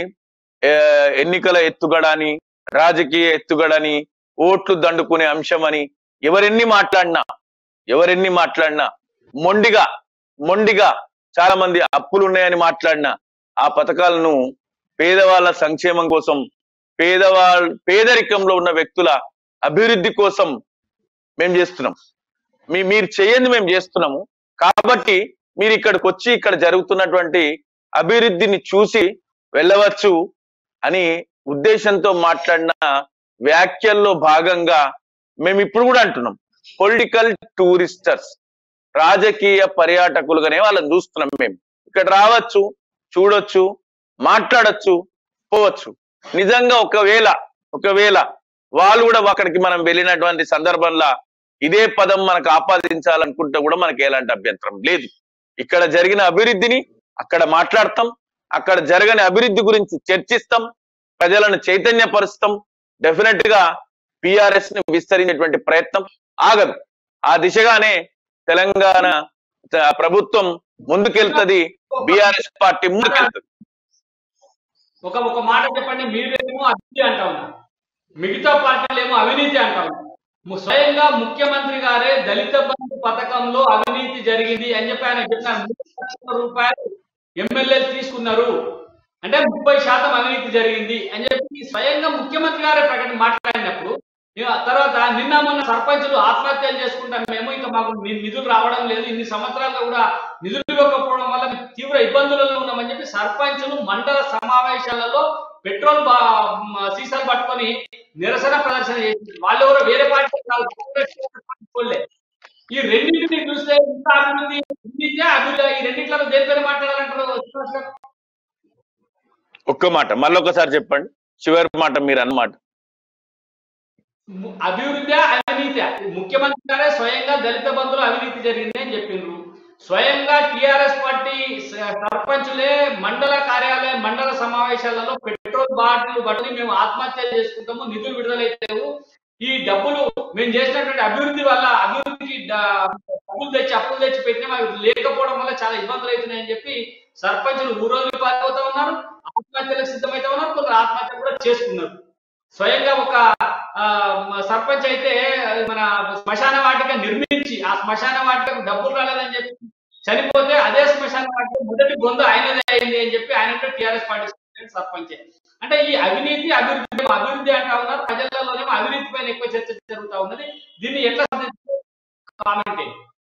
ఎన్నికల ఎత్తుగడని, రాజకీయ ఎత్తుగడని, ఓట్లు దండుకునే అంశం అని ఎవరెన్ని మాట్లాడినా ఎవరెన్ని మాట్లాడినా మొండిగా మొండిగా చాలా మంది అప్పులు ఉన్నాయని మాట్లాడినా ఆ పథకాలను పేదవాళ్ళ సంక్షేమం కోసం, పేదవాళ్ళ పేదరికంలో ఉన్న వ్యక్తుల అభివృద్ధి కోసం మేము చేస్తున్నాం. మీ మీరు చేయండి మేము చేస్తున్నాము కాబట్టి మీరు ఇక్కడికి వచ్చి ఇక్కడ జరుగుతున్నటువంటి అభివృద్ధిని చూసి వెళ్ళవచ్చు అని ఉద్దేశంతో మాట్లాడిన వ్యాఖ్యల్లో భాగంగా మేము ఇప్పుడు కూడా అంటున్నాం, పొలిటికల్ టూరిస్టర్స్, రాజకీయ పర్యాటకులుగానే వాళ్ళని చూస్తున్నాం. మేము ఇక్కడ రావచ్చు, చూడొచ్చు, మాట్లాడచ్చు, పోవచ్చు. నిజంగా ఒకవేళ ఒకవేళ వాళ్ళు కూడా అక్కడికి మనం వెళ్ళినటువంటి సందర్భంలో ఇదే పదం మనకు ఆపాదించాలనుకుంటే కూడా మనకి ఎలాంటి అభ్యంతరం లేదు. ఇక్కడ జరిగిన అభివృద్ధిని అక్కడ మాట్లాడతాం, అక్కడ జరగని అభివృద్ధి గురించి చర్చిస్తాం, ప్రజలను చైతన్యపరుస్తాం. డెఫినెట్ గా పిఆర్ఎస్ ని విస్తరించేటువంటి ప్రయత్నం ఆగదు. ఆ దిశగానే తెలంగాణ ప్రభుత్వం ముందుకెళ్తుంది, బిఆర్ఎస్ పార్టీ ముందుకెళ్తుంది. ఒక ఒక మాట చెప్పండి, మీరేమో అభివృద్ధి అంటా ఉన్నారు, మిగతా పార్టీలు ఏమో అవినీతి అంటా ఉన్నారు. స్వయంగా ముఖ్యమంత్రి గారే దళిత బంధు పథకంలో అవినీతి జరిగింది అని చెప్పి ఆయన చెప్పినారు. మూడు లక్షల రూపాయలు ఎమ్మెల్యేలు తీసుకున్నారు అంటే ముప్పై శాతం అవినీతి జరిగింది అని చెప్పి స్వయంగా ముఖ్యమంత్రి గారే ప్రకటన మాట్లాడినప్పుడు, తర్వాత నిన్న మొన్న సర్పంచులు ఆత్మహత్యలు చేసుకుంటాం మేము, ఇంకా మాకు నిధులు రావడం లేదు, ఇన్ని సంవత్సరాలుగా కూడా నిధులు ఇవ్వకపోవడం వల్ల తీవ్ర ఇబ్బందులలో ఉన్నామని చెప్పి సర్పంచులు మండల సమావేశాలలో పెట్రోల్ సీసాలు పట్టుకొని నిరసన ప్రదర్శన చేసి వాళ్ళు ఎవరో వేరే పార్టీ కాదు. ఈ రెండింటిని చూస్తే ఇంత అభివృద్ధి అభివృద్ధి ఈ రెండింటిలో దేని పేరు మాట్లాడాలంటారు? ఒక్క మాట మళ్ళొకసారి చెప్పండి, చివరి మాట మీరు అన్నమాట. అభివృద్ధి అవినీతి, ముఖ్యమంత్రి గారే స్వయంగా దళిత బంధువులు అవినీతి జరిగింది అని చెప్పిండ్రు. స్వయంగా టిఆర్ఎస్ పార్టీ సర్పంచులే మండల కార్యాలయం మండల సమావేశాలలో పెట్రోల్ బాటిల్ పట్టుకుని మేము ఆత్మహత్యలు చేసుకుంటాము, నిధులు విడుదలైతేవు, ఈ డబ్బులు మేము చేసినటువంటి అభివృద్ధి వల్ల అభివృద్ధికి డబ్బులు తెచ్చి అప్పులు తెచ్చి పెట్టినా అవి లేకపోవడం వల్ల చాలా ఇబ్బందులు అవుతున్నాయని చెప్పి సర్పంచులు ఊరోజులు పారిపోతా ఉన్నారు, ఆత్మహత్యలకు సిద్ధమైతే ఉన్నారు, కొందరు ఆత్మహత్య కూడా చేసుకున్నారు. స్వయంగా ఒక సర్పంచ్ అయితే మన శ్మశాన వాటిక నిర్మించి ఆ శ్మశాన వాటికకు డబ్బులు రాలేదని చెప్పి చనిపోతే అదే శ్మశాన వాటిక మొదటి గొంతు ఆయనదే అయింది అని చెప్పి ఆయన టీఆర్ఎస్ పార్టీ సర్పంచ్. అంటే ఈ అవినీతి అభివృద్ధి అభివృద్ధి అంటా ఉన్నారు, ప్రజలలోనేమో అవినీతి పైన ఎక్కువ చర్చ జరుగుతూ ఉన్నది. దీన్ని ఎట్లా కామెంట్?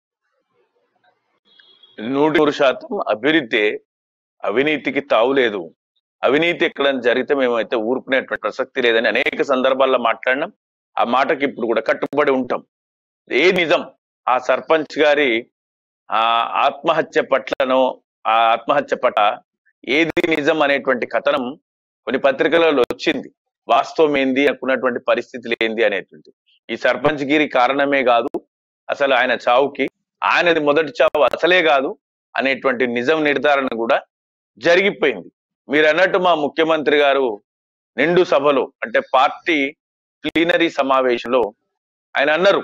నూటి నూరు శాతం అభివృద్ధి, అవినీతికి తావులేదు. అవినీతి ఎక్కడ జరిగితే మేమైతే ఊరుకునేటువంటి ప్రసక్తి లేదని అనేక సందర్భాల్లో మాట్లాడినాం. ఆ మాటకి ఇప్పుడు కూడా కట్టుబడి ఉంటాం. ఏ నిజం ఆ సర్పంచ్ గారి ఆ ఆత్మహత్య పట్లనో ఆ ఆత్మహత్య పట్ల ఏది నిజం అనేటువంటి కథనం కొన్ని పత్రికలలో వచ్చింది. వాస్తవం ఏంది అనుకున్నటువంటి పరిస్థితులు ఏంది అనేటువంటి. ఈ సర్పంచ్ గిరి కారణమే కాదు, అసలు ఆయన చావుకి ఆయనది మొదటి చావు అసలే కాదు అనేటువంటి నిజం నిర్ధారణ కూడా జరిగిపోయింది. మీరు అన్నట్టు మా ముఖ్యమంత్రి గారు నిండు సభలో అంటే పార్టీ ప్లీనరీ సమావేశంలో ఆయన అన్నారు,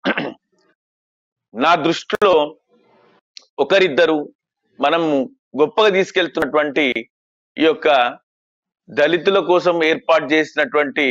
నా దృష్టిలో ఒకరిద్దరు మనం గొప్పగా తీసుకెళ్తున్నటువంటి ఈ యొక్క దళితుల కోసం ఏర్పాటు చేసినటువంటి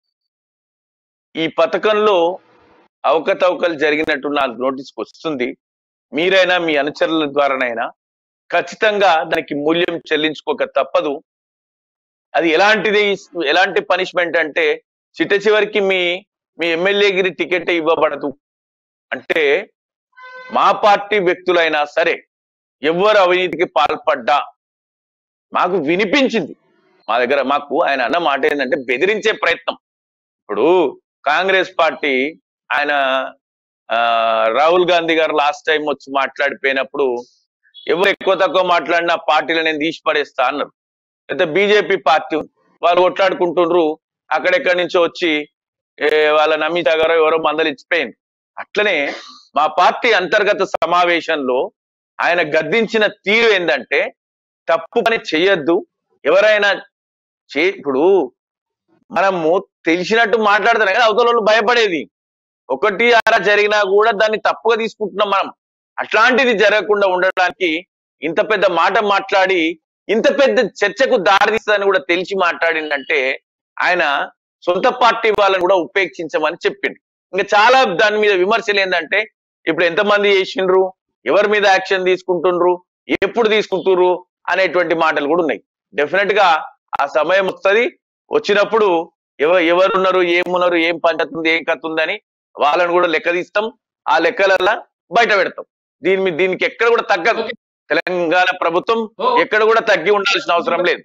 ఈ పథకంలో అవకతవకలు జరిగినట్టు నాకు నోటీస్కి వస్తుంది. మీరైనా మీ అనుచరుల ద్వారానైనా ఖచ్చితంగా దానికి మూల్యం చెల్లించుకోక తప్పదు. అది ఎలాంటిది, ఎలాంటి పనిష్మెంట్ అంటే చిట్ట చివరికి మీ మీ ఎమ్మెల్యేగిరి టికెట్ ఇవ్వబడదు. అంటే మా పార్టీ వ్యక్తులైనా సరే ఎవరు అవినీతికి పాల్పడ్డా మాకు వినిపించింది. మా దగ్గర మాకు ఆయన అన్న మాట ఏంటంటే బెదిరించే ప్రయత్నం. ఇప్పుడు కాంగ్రెస్ పార్టీ ఆయన రాహుల్ గాంధీ గారు లాస్ట్ టైం వచ్చి మాట్లాడిపోయినప్పుడు ఎవరు ఎక్కువ తక్కువ మాట్లాడినా పార్టీలో నేను తీసి పడేస్తా అన్నారు. అయితే బీజేపీ పార్టీ వాళ్ళు కొట్లాడుకుంటుండ్రు, అక్కడెక్కడి నుంచో వచ్చి వాళ్ళ అమిత్ షా గారు ఎవరో మందలిచ్చిపోయింది. అట్లనే మా పార్టీ అంతర్గత సమావేశంలో ఆయన గద్దించిన తీరు ఏంటంటే తప్పు పని చెయ్యొద్దు, ఎవరైనా చే ఇప్పుడు మనము తెలిసినట్టు మాట్లాడుతున్నాం కదా, అవతల వాళ్ళు భయపడేది. ఒకటి అలా జరిగినా కూడా దాన్ని తప్పుగా తీసుకుంటున్నాం మనం. అట్లాంటిది జరగకుండా ఉండడానికి ఇంత పెద్ద మాట మాట్లాడి ఇంత పెద్ద చర్చకు దారితీస్తుందని కూడా తెలిసి మాట్లాడిందంటే ఆయన సొంత పార్టీ వాళ్ళని కూడా ఉపేక్షించమని చెప్పిండు. ఇంకా చాలా దాని మీద విమర్శలు ఏంటంటే ఇప్పుడు ఎంతమంది చేసిండ్రు, ఎవరి మీద యాక్షన్ తీసుకుంటుండ్రు, ఎప్పుడు తీసుకుంటుర్రు అనేటువంటి మాటలు కూడా ఉన్నాయి. డెఫినెట్ గా ఆ సమయం వస్తుంది, వచ్చినప్పుడు ఎవ ఎవరున్నారు, ఏమున్నారు, ఏం పంచాయతీ ఉంది, ఏం కథ ఉందని వాళ్ళని కూడా లెక్క తీస్తాం. ఆ లెక్కలల్లా బయట పెడతాం. దీని మీద దీనికి ఎక్కడ కూడా తగ్గదు. తెలంగాణ ప్రభుత్వం ఎక్కడ కూడా తగ్గి ఉండాల్సిన అవసరం లేదు.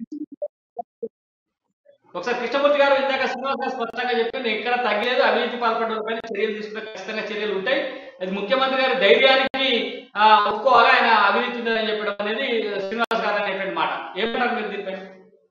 ఒకసారి కృష్ణమూర్తి గారు ఇందాక శ్రీనివాస్ గారు స్పష్టంగా చెప్పింది, ఎక్కడ తగ్గలేదు, అవినీతి పాల్పడడం పైన చర్యలు తీసుకుంటే ఖచ్చితంగా చర్యలు ఉంటాయి. అది ముఖ్యమంత్రి గారి ధైర్యానికి ఒప్పుకోవాలి, ఆయన అవినీతి ఉందని చెప్పడం అనేది శ్రీనివాస్ గారు అనేటువంటి మాట. ఏమంటారు మీరు దీనిపైన?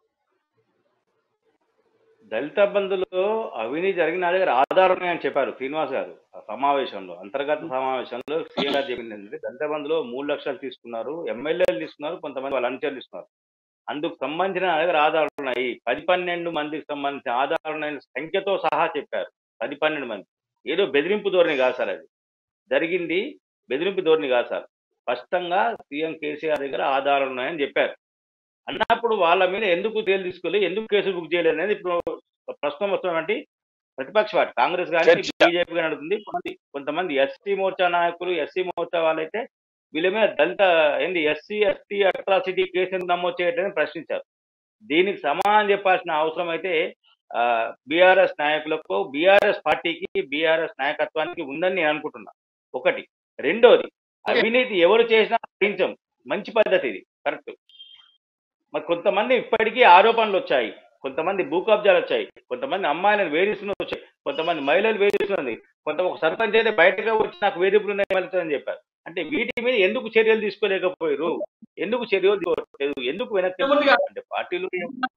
దళిత బంధులో అవినీతి జరిగిన నా దగ్గర ఆధారం అని చెప్పారు శ్రీనివాస్ గారు ఆ సమావేశంలో, అంతర్గత సమావేశంలో. సీఎం గారు చెప్పింది ఏంటంటే దళిత బంధులో మూడు లక్షలు తీసుకున్నారు, ఎమ్మెల్యేలు తీసుకున్నారు, కొంతమంది వాళ్ళ అనుచరులు తీసుకున్నారు. అందుకు సంబంధించిన నా దగ్గర ఆధారాలు ఉన్నాయి. పది పన్నెండు మందికి సంబంధించిన ఆధారాలైన సంఖ్యతో సహా చెప్పారు. పది పన్నెండు మంది ఏదో బెదిరింపు ధోరణి కాదు సార్, అది జరిగింది బెదిరింపు ధోరణి కాదు సార్. స్పష్టంగా సీఎం కేసీఆర్ దగ్గర ఆధారాలు ఉన్నాయని చెప్పారు. అన్నప్పుడు వాళ్ళ మీద ఎందుకు తేలు తీసుకోలేదు, ఎందుకు కేసులు బుక్ చేయలేదు అనేది ఇప్పుడు ప్రస్తుతం వస్తున్నటువంటి ప్రతిపక్ష పార్టీ కాంగ్రెస్ కానీ బీజేపీ కానీ అడుగుతుంది. కొంతమంది ఎస్సీ మోర్చా నాయకులు, ఎస్సీ మోర్చా వాళ్ళైతే వీళ్ళ మీద దళిత ఏంది ఎస్సీ ఎస్టీ అట్రాసిటీ కేసు నమోదు చేయట్లేదని ప్రశ్నించారు. దీనికి సమాధానం చెప్పాల్సిన అవసరం అయితే ఆ బీఆర్ఎస్ నాయకులకు, బీఆర్ఎస్ పార్టీకి, బీఆర్ఎస్ నాయకత్వానికి ఉందని నేను అనుకుంటున్నా. ఒకటి. రెండోది, అవినీతి ఎవరు చేసినా సహించం, మంచి పద్ధతి ఇది, కరెక్ట్. మరి కొంతమంది ఇప్పటికీ ఆరోపణలు వచ్చాయి, కొంతమంది భూ కబ్జాలు వచ్చాయి, కొంతమంది అమ్మాయిలను వేధిస్తున్న వచ్చాయి, కొంతమంది మహిళలు వేధిస్తున్నది, కొంత ఒక సర్పంచ్ అయితే బయటగా వచ్చి నాకు వేధింపులు ఉన్నాయని చెప్పారు. అంటే వీటి మీద ఎందుకు చర్యలు తీసుకోలేకపోయారు, ఎందుకు చర్యలు తీసుకోలేదు, ఎందుకు వెనక్కి? అంటే పార్టీలు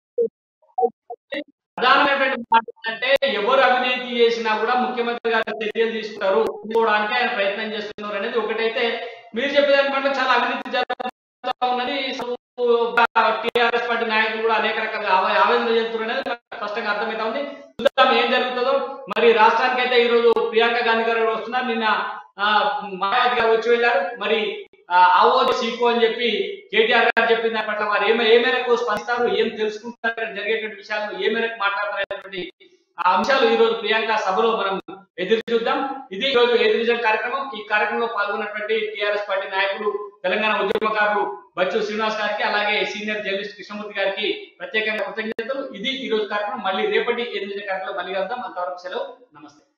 అంటే ఎవరు అవినీతి చేసినా కూడా ముఖ్యమంత్రి గారు చర్యలు తీసుకుంటారు తీసుకోవడానికి ఆయన ప్రయత్నం చేస్తున్నారు అనేది ఒకటైతే. మీరు చెప్పేదాని పట్ల చాలా అవినీతి జరుగుతూ ఉన్నది, టీఆర్ఎస్ పార్టీ నాయకులు కూడా అనేక రకాల ఆవేదన చెందుతున్నారు అనేది స్పష్టంగా అర్థమవుతా ఉంది. చూద్దాం ఏం జరుగుతుందో. మరి రాష్ట్రానికి అయితే ఈ రోజు ప్రియాంక గాంధీ గారు వస్తున్నారు. నిన్న మాయావతి గారు వచ్చి వెళ్ళారు. మరి ఆవో సీకో అని చెప్పి కేటీఆర్ గారు చెప్పిన దాని పట్ల వారు ఏ ఏ మేరకు స్పందిస్తారు, ఏం తెలుసుకుంటారు, జరిగేటువంటి విషయాలు ఏ మేరకు మాట్లాడతారనేటువంటి ఆ అంశాలు ఈ రోజు ప్రియాంక సభలో మనం ఎదురు చూద్దాం. ఇది ఈ రోజు ఎదురు కార్యక్రమం. ఈ కార్యక్రమంలో పాల్గొన్నటువంటి టీఆర్ఎస్ పార్టీ నాయకులు, తెలంగాణ ఉద్యమకారులు బచ్చు శ్రీనివాస్ గారికి, అలాగే సీనియర్ జర్నలిస్ట్ కృష్ణమూర్తి గారికి ప్రత్యేకంగా కృతజ్ఞతలు. ఇది ఈ రోజు కార్యక్రమం. మళ్ళీ రేపటి ఎదురు కార్యక్రమంలో మళ్ళీ కలుద్దాం. అంతవరకు సెలవు. నమస్తే.